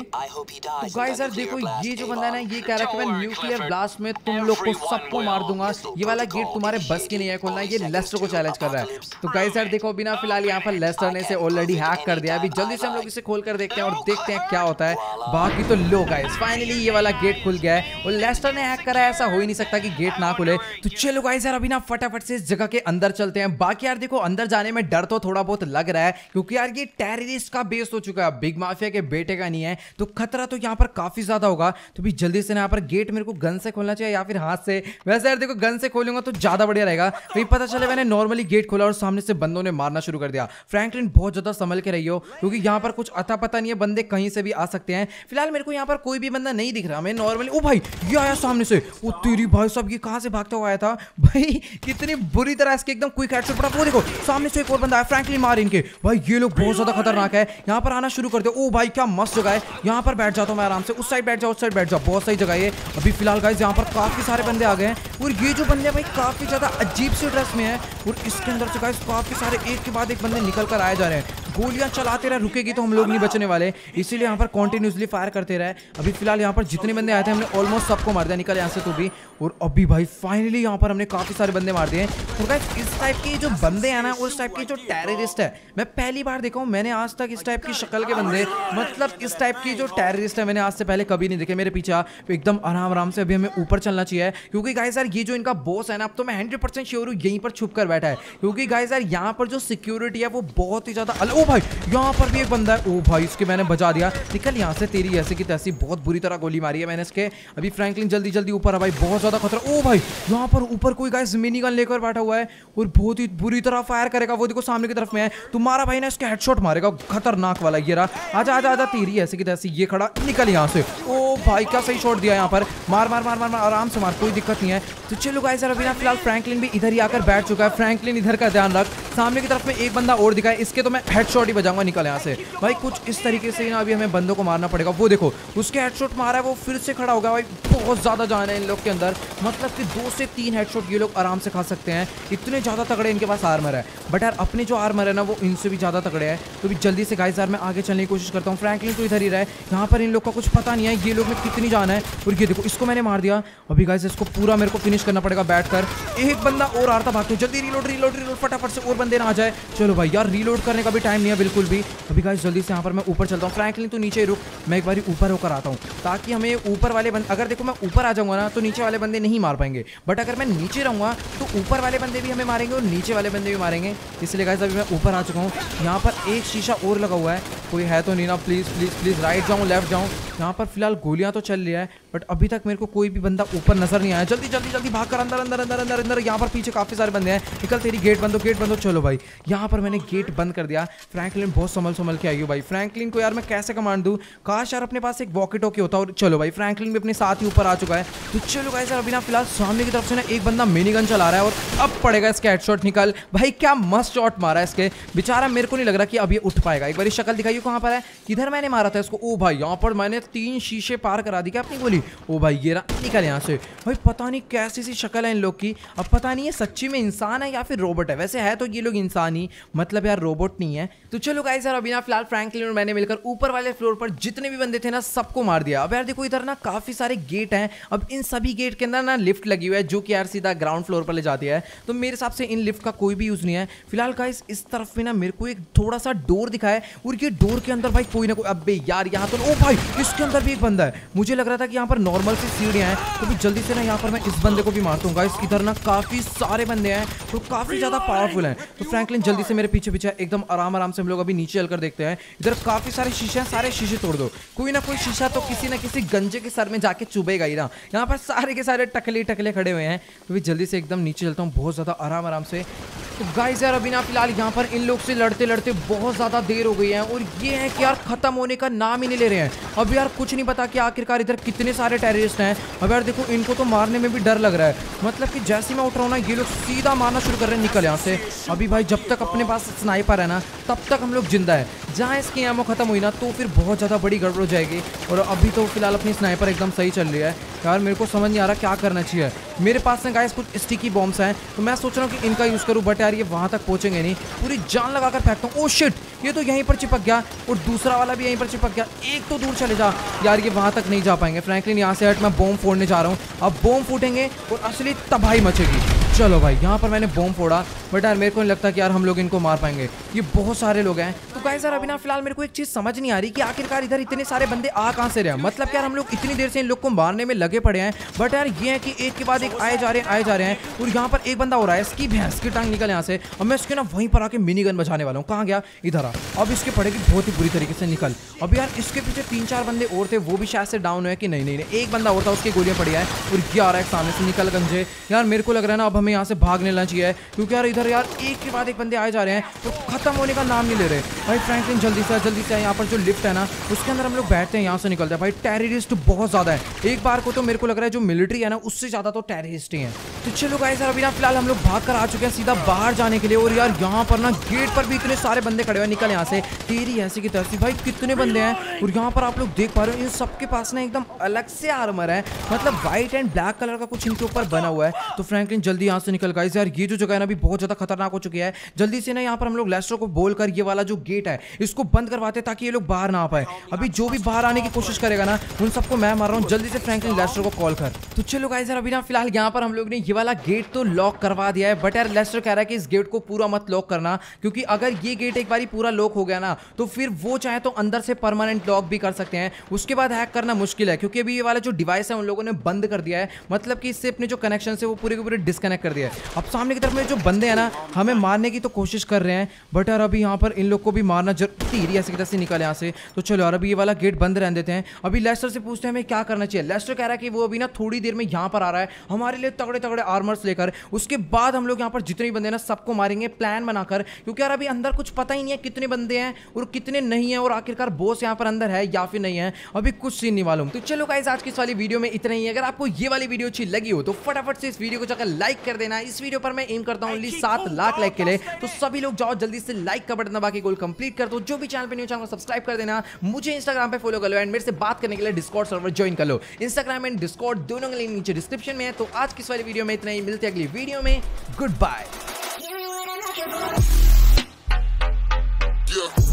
तो गाइस यार देखो, ये जो बंदा है ना, ये कह रहा है कि मैं न्यूक्लियर ब्लास्ट में तुम लोग को सबको मार दूंगा, ये वाला गेट तुम्हारे बस की नहीं है खोलना। ये लेस्टर को चैलेंज कर रहा है। तो गाइस यार देखो, अभी ना फिलहाल यहाँ पर लेस्टर ने इसे ऑलरेडी हैक कर दिया। अभी जल्दी से हम लोग इसे खोल कर देखते हैं और देखते हैं क्या होता है। बाकी तो लो गाइस, फाइनली ये वाला गेट खुल गया है और लेस्टर ने हैक करा है, ऐसा हो ही नहीं सकता कि गेट ना खुले। तो चलो गाइस यार अभी ना फटाफट से इस जगह के अंदर चलते हैं। बाकी यार देखो, अंदर जाने में डर तो थोड़ा बहुत लग रहा है, क्योंकि यार ये टेररिस्ट का बेस हो चुका है, बिग माफिया के बेटे का नहीं है। तो खतरा तो यहाँ पर काफी ज्यादा होगा। तो भी जल्दी से यहाँ पर गेट मेरे को गन से खोलना चाहिए या फिर हाथ से। वैसे यार देखो, गन से खोलूंगा तो ज्यादा बढ़िया रहेगा, कहीं पता चले मैंने नॉर्मली गेट खोला और सामने से बंदों ने मारना शुरू कर दिया। फ्रैंकलिन बहुत ज्यादा संभल के रही हो, क्योंकि यहाँ पर कुछ अता पता नहीं है, बंदे कहीं से भी आ सकते हैं। फिलहाल मेरे को यहाँ पर कोई भी बंदा नहीं दिख रहा। मैं नॉर्मली, ओ भाई ये आया सामने से। ओ तेरी भाई साहब, ये कहां से भागता हुआ आया था भाई? कितनी बुरी तरह इसके एकदम क्विक हेडशॉट पड़ा। वो देखो सामने से एक और बंदा है, फ्रैंकलिन मार इनके। भाई ये लोग बहुत ज्यादा खतरनाक है, यहाँ पर आना शुरू कर दो। ओ भाई क्या मस्त जगह है, यहाँ पर बैठ जाता हूँ मैं आराम से। उस साइड बैठ जाओ, उस साइड बैठ जाओ, बहुत सही जगह है। अभी फिलहाल गाइस यहाँ पर काफी सारे बंदे आ गए हैं और ये जो बंदे भाई काफी ज्यादा अजीब सी ड्रेस में है और इसके अंदर से गाइस काफी सारे एक के बाद एक बंदे निकल कर आए जा रहे हैं। गोलियां चलाते रहे, रुकेगी तो हम लोग नहीं बचने वाले, इसीलिए यहाँ पर कंटिन्यूसली फायर करते रहे। अभी फिलहाल यहाँ पर जितने बंदे आए थे हमने ऑलमोस्ट सबको मार दिया। निकल यहाँ से तो भी। और अभी भाई फाइनली यहाँ पर हमने काफी सारे बंदे मार दिए। और गाइस इस टाइप के जो बंदे हैं ना, उस टाइप के जो टेररिस्ट है, मैं पहली बार देखा हूँ। मैंने आज तक इस टाइप की शक्ल के बंदे, मतलब इस टाइप की जो टेररिस्ट है, मैंने आज से पहले कभी नहीं देखे। मेरे पीछे एकदम आराम आराम से अभी हमें ऊपर चलना चाहिए, क्योंकि गाइस यार ये जो इनका बॉस है ना, अब तो मैं हंड्रेड परसेंट श्योर हूँ यहीं पर छुप कर बैठा है, क्योंकि गाइस यार यहाँ पर जो सिक्योरिटी है वो बहुत ही ज्यादा। ओ भाई यहाँ पर भी एक बंदा है। ओ भाई इसके मैंने बचा दिया। निकल यहाँ से, तेरी ऐसे की तैसी बहुत बुरी तरह गोली मारी है मैंने इसके। अभी फ्रैंकलिन जल्दी जल्दी ऊपर है भाई, बहुत ज्यादा खतरा। ओ भाई यहाँ पर ऊपर कोई गाइस मिनी गन लेकर बैठा हुआ है और बहुत ही बुरी तरह फायर करेगा। वो देखो सामने की तरफ में है, तुम्हारा भाई ना इसके हेडशॉट मारेगा, खतरनाक वाला। ये रहा, आजा आजा आजा, तेरी ऐसे की तैसी। ये खड़ा, निकल यहाँ से। ओ भाई क्या सही शॉट दिया यहाँ पर। मार मार मार मार, मार आराम से मार, कोई दिक्कत नहीं है। तो चलो गाइस यार अभी ना फिलहाल फ्रैंकलिन भी इधर ही आकर बैठ चुका है। फ्रैंकलिन इधर का ध्यान रख, सामने की तरफ में एक बंदा और दिखा है, इसके तो मैं हेडशॉट ही बजाऊंगा। निकल यहाँ से भाई, कुछ इस तरीके से ना अभी हमें बंदों को मारना पड़ेगा। वो देखो उसके हेडशॉट मारा है, वो फिर से खड़ा हो गया भाई। बहुत ज्यादा जान है इन लोग के अंदर, मतलब कि दो से तीन हेडशॉट ये लोग आराम से खा सकते हैं, इतने ज्यादा तगड़े इनके पास आर्मर है। बट यार अपने जो आर्मर है ना वो इनसे भी ज्यादा तगड़े हैं। तो भी जल्दी से गाइस यार मैं आगे चलने की कोशिश करता हूँ। फ्रैंकलिन तो इधर ही रहा है, यहाँ पर इन लोग का कुछ पता नहीं है ये लोग में कितनी जान है। और ये देखो इसको मैंने मार दिया। अभी गाइस इसको पूरा मेरे को फिनिश करना पड़ेगा बैठकर। एक बंदा और आ रहा था, भागते जल्दी रिलोड रिलोड रिलोड फटाफट से, और बंदे ना आ जाए। चलो भाई यार रीलोड करने का भी टाइम नहीं है बिल्कुल भी। अभी गाइस जल्दी से यहाँ पर मैं ऊपर चलता हूँ। फ्रैंकलिन तो नीचे रुक, मैं एक बार ऊपर होकर आता हूँ ताकि हमें ऊपर वाले बंदे, अगर देखो मैं ऊपर आ जाऊंगा ना तो नीचे वाले बंदे नहीं मार पाएंगे, बट अगर मैं नीचे रहूंगा तो ऊपर वाले बंदे भी हमें मारेंगे और नीचे वाले बंदे भी मारेंगे। इसलिए गाइस अभी मैं ऊपर आ चुका हूँ। यहाँ पर एक शीशा और लगा हुआ है, कोई है तो नहीं ना? प्लीज प्लीज प्लीज राइट जाऊँ लेफ्ट जाऊँ? यहाँ पर फिलहाल गोलियां तो चल रही है बट अभी तक मेरे को कोई भी बंदा ऊपर नजर नहीं आया। जल्दी जल्दी जल्दी भाग कर अंदर अंदर अंदर अंदर अंदर। यहाँ पर पीछे काफी सारे बंदे हैं, निकल तेरी गेट बंद हो गेट बंद हो। चलो भाई यहाँ पर मैंने गेट बंद कर दिया। फ्रैंकलिन बहुत संभल संभल के आई हो भाई। फ्रैंकलिन को यार मैं कैसे कमांड दूं? काश यार अपने पास एक वॉकी टॉकी होता। और चलो भाई फ्रैंकलिन भी अपने साथ ही ऊपर आ चुका है। तो चलो गाइस यार अभी ना फिलहाल सामने की तरफ से ना एक बंदा मिनी गन चला रहा है और अब पड़ेगा इसका हेडशॉट। निकल भाई, क्या मस्त शॉट मारा है इसके, बेचारा मेरे को नहीं लग रहा कि अब ये उठ पाएगा। एक बार शक्ल दिखाइए कहाँ पर है, किधर मैंने मारा था इसको? ओ भाई यहाँ पर मैंने तीन शीशे पार करा दी क्या अपनी गोली? ओ भाई ये रहा, निकल यहाँ से भाई। पता नहीं कैसी सी शक्ल है इन लोग की, अब पता नहीं ये सच्ची में इंसान है या फिर रोबोट है। वैसे है तो ये लोग इंसान ही, मतलब यार रोबोट नहीं है। तो चलो गाइस यार अभी ना फिलहाल फ्रैंकलिन और मैंने मिलकर ऊपर वाले फ्लोर पर जितने भी बंदे थे ना सबको मार दिया। अब यार देखो इधर ना काफी सारे गेट हैं, अब इन सभी गेट के अंदर ना लिफ्ट लगी हुई है जो कि यार सीधा ग्राउंड फ्लोर पर ले जाती है। तो मेरे हिसाब से इन लिफ्ट का कोई भी यूज नहीं है फिलहाल। गाइस इस तरफ में ना मेरे को एक थोड़ा सा डोर दिखा है और ये डोर के अंदर भाई कोई ना कोई, अबे यार यहाँ तो, ओ भाई इसके अंदर भी एक बंदा है। मुझे लग रहा था कि यहाँ पर नॉर्मल सी सीढ़ियां हैं, तो भी जल्दी से ना यहाँ पर मैं इस बंदे को भी मारता हूँ। गाइस इधर ना काफी सारे बंदे हैं तो काफी ज्यादा पावरफुल हैं। तो फ्रैंकलिन जल्दी से मेरे पीछे पीछे एकदम आराम आराम से हम लोग अभी नीचे चलकर देखते हैं। इधर काफी सारे शीशे हैं, सारे शीशे तोड़ दो। कोई ना कोई शीशा तो किसी ना किसी गंजे के सर में जाके चुभेगा ही ना। यहाँ पर सारे के सारे टकले टकले खड़े हुए हैं। तो भी जल्दी से एकदम नीचे चलता हूँ बहुत ज्यादा आराम आराम से। तो गाइस यार अभी ना फिलहाल यहाँ पर इन लोग से लड़ते लड़ते बहुत ज्यादा देर हो गई है और ये है कि यार खत्म होने का नाम ही नहीं ले रहे हैं। अब यार कुछ नहीं पता कि आखिरकार इधर कितने सारे टेररिस्ट हैं। अब यार देखो इनको तो मारने में भी डर लग रहा है, मतलब कि जैसे मैं उठ रहा हूँ ना ये लोग सीधा मारना शुरू कर रहे हैं। निकल यहाँ से। अभी भाई जब तक अपने पास स्नाइपर है ना तब तक हम लोग जिंदा है, जहाँ इसकी एमो खत्म हुई ना तो फिर बहुत ज़्यादा बड़ी गड़बड़ हो जाएगी। और अभी तो फिलहाल अपनी स्नाइपर एकदम सही चल रही है। यार मेरे को समझ नहीं आ रहा क्या करना चाहिए। मेरे पास ना गाइस कुछ स्टिकी बॉम्ब्स हैं तो मैं सोच रहा हूँ कि इनका यूज़ करूँ, बट यार ये वहाँ तक पहुँचेंगे नहीं। पूरी जान लगा कर फेंकता हूँ। ओ शिट, ये तो यहीं पर चिपक गया और दूसरा वाला भी यहीं पर चिपक गया। एक तो दूर चले जा यार, ये वहाँ तक नहीं जा पाएंगे। फ्रैंकलिन यहाँ से हट, मैं बॉम्ब फोड़ने जा रहा हूँ। अब बॉम्ब फूटेंगे और असली तबाही मचेगी। चलो भाई यहाँ पर मैंने बॉम्ब फोड़ा बट यार मेरे को नहीं लगता कि यार हम लोग इनको मार पाएंगे, ये बहुत सारे लोग हैं। तो गाइस यार अभी ना फिलहाल मेरे को एक चीज़ समझ नहीं आ रही कि आखिरकार इधर इतने सारे बंदे आ कहाँ से रहे हैं। मतलब यार हम लोग इतनी देर से इन लोग को मारने में लगे पड़े हैं बट यार ये है कि एक के बाद एक आए जा रहे हैं आए जा रहे हैं। और यहाँ पर एक बंदा हो रहा है, इसकी भैंस की टांग निकल यहाँ से। अब मैं इसके ना वहीं पर आके मिनी गन बजाने वाला हूँ। कहाँ गया? इधर आ। अब इसके पड़ेगी बहुत ही बुरी तरीके से। निकल। अब यार इसके पीछे तीन चार बंदे और थे, वो भी शायद से डाउन हुए कि नहीं नहीं नहीं एक बंदा और था, उसकी गोलियां पड़ी है और ये आ रहा है सामने से। निकल गंजे। यार मेरे को लग रहा है ना अब हमें यहाँ से भाग लेना चाहिए क्योंकि यार इधर यार एक के बाद एक बंदे आए जा रहे हैं तो खत्म होने का नाम नहीं ले रहे। भाई फ्रैंकलिन जल्दी से जल्दी से यहाँ पर जो लिफ्ट है ना उसके अंदर हम लोग बैठते हैं, यहाँ से निकलते हैं। भाई टेररिस्ट बहुत ज्यादा है, एक बार को तो मेरे को लग रहा है जो मिलिट्री है ना उससे ज्यादा तो टेररिस्ट ही है। तो चलो गाइस यार अभी ना फिलहाल हम लोग भाग कर आ चुके हैं सीधा बाहर जाने के लिए। और यार यहाँ पर ना गेट पर भी इतने सारे बंदे खड़े हुए। निकल यहाँ से तेरी ऐसी की तरफ। भाई कितने बंदे हैं और यहाँ पर आप लोग देख पा रहे हो इन सबके पास ना एकदम अलग से आर्मर है, मतलब व्हाइट एंड ब्लैक कलर का कुछ इनके ऊपर बना हुआ है। तो फ्रैंकलिन जल्दी यहाँ से निकल। गाइस यार ये जो जगह है ना अभी बहुत ज्यादा खतरनाक हो चुकी है। जल्दी से ना यहाँ पर हम लोग लेस्टर को बोलकर ये वाला जो गेट है इसको बंद करवाते ताकि ये लोग बाहर ना आ पाए। अभी जो भी बाहर आने की कोशिश करेगा ना उन सबको मैं मार रहा हूँ। जल्दी से फ्रैंकलिन लेस्टर को कॉल कर। तो चलो गाइस यार अभी ना फिलहाल यहाँ पर हम लोग ने ये वाला गेट तो लॉक करवा दिया है बट यार लेस्टर कह रहा है कि इस गेट को पूरा मत लॉक करना क्योंकि अगर ये गेट एक बार पूरा लॉक हो गया ना तो फिर वो चाहे तो अंदर से परमानेंट लॉक भी कर सकते हैं, उसके बाद हैक करना मुश्किल है क्योंकि अभी ये वाला जो डिवाइस है उन लोगों ने बंद कर दिया है। मतलब कि इससे अपने जो कनेक्शन है वो पूरे के पूरे डिस्कनेक्ट हैक कर दिया है। अब सामने की तरफ में जो बंदे हैं ना हमें मारने की तो कोशिश कर रहे हैं, बट यार अभी यहाँ पर इन लोग को भी मारना जरूरी ऐसे की निकाले यहाँ से। तो चलो यार अभी ये वाला गेट बंद रहने देते हैं। अभी लेस्टर से पूछते हैं हमें क्या करना चाहिए। लेस्टर कह रहा है कि वो अभी ना थोड़ी देर में यहाँ पर आ रहा है हमारे लिए तगड़े तगड़े आर्मर्स लेकर, उसके बाद हम लोग यहाँ पर जितने बंदे ना सबको मारेंगे प्लान बनाकर, क्योंकि यार अभी अंदर कुछ पता ही नहीं है कितने बंदे हैं और कितने नहीं है, और आखिरकार बॉस यहाँ पर अंदर है या फिर नहीं है, अभी कुछ सीन नहीं मालूम। तो चलो गाइस आज की इस वाली वीडियो में इतना ही। अगर आपको ये वाली वीडियो अच्छी लगी हो तो फटाफट से इस वीडियो को जाकर लाइक कर देना। इस वीडियो पर मैं एम करता हूँ ओनली सात लाख लाइक के लिए, तो सभी लोग जाओ जल्दी से लाइक का बटन दबा के गोल कंप्लीट कर दो। जो भी चैनल पे न्यू चैनल को सब्सक्राइब कर देना, मुझे इंस्टाग्राम पे फॉलो कर लो एंड मेरे से बात करने के लिए डिस्कॉर्ड सर्वर ज्वाइन कर लो। इंस्टाग्राम एंड डिस्कॉर्ड दोनों के लिंक नीचे डिस्क्रिप्शन में है। तो आज की इस वाली वीडियो में इतना ही, मिलते हैं अगली वीडियो में। Good bye.